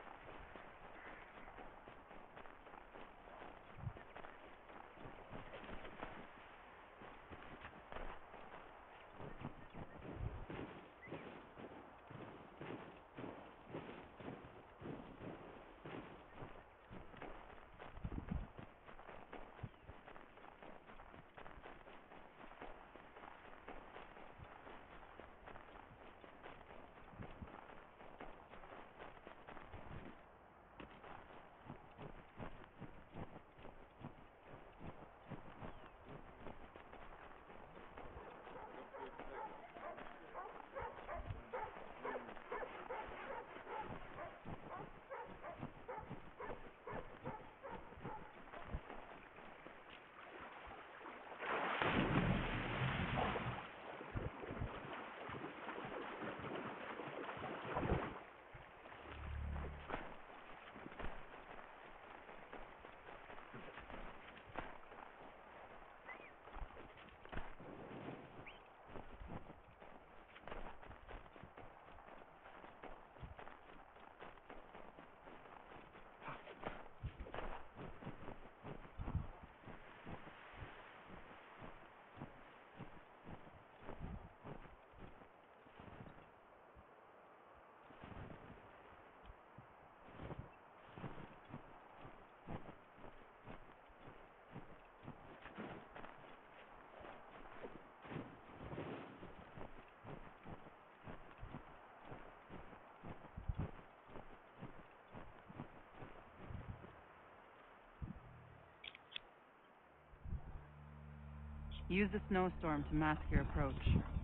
Use the snowstorm to mask your approach.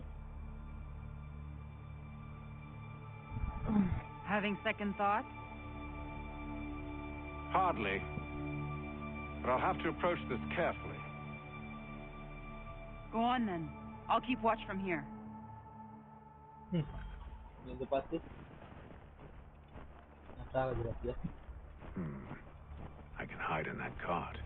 Having second thoughts? Hardly. But I'll have to approach this carefully. Go on then. I'll keep watch from here. ¿Dónde pases? Estaba gracias. I can hide in that cart.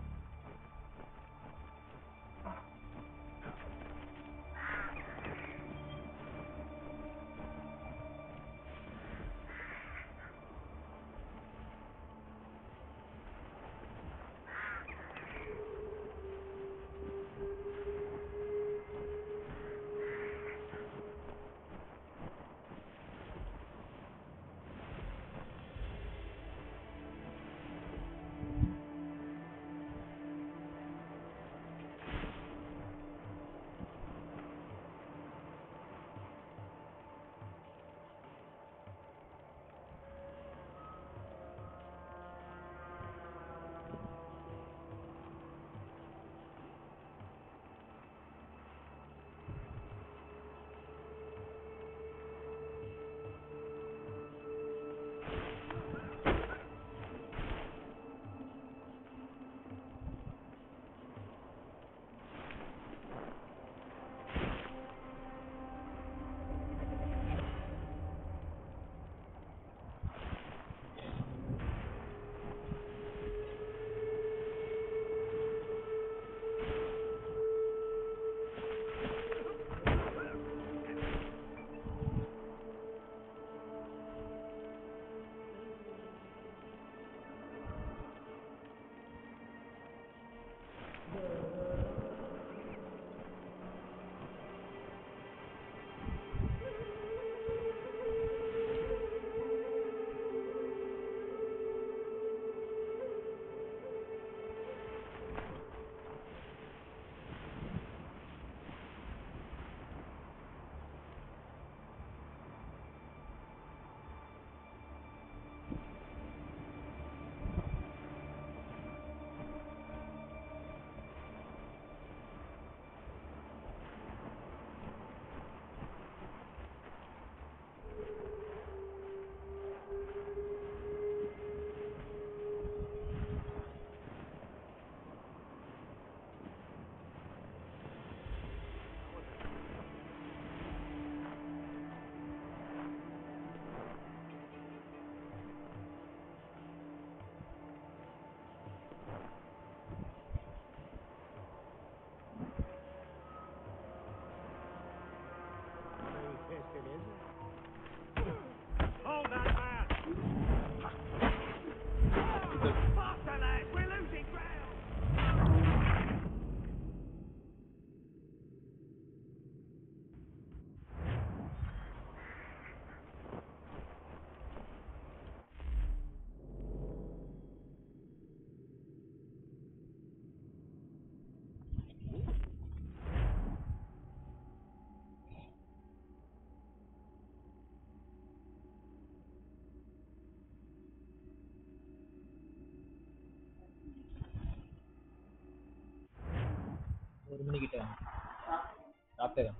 மணிக்கிட்ட சாப்பிட்டேன்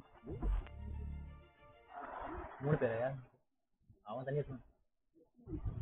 3 பேரா அவன் தனியா சொன்னான்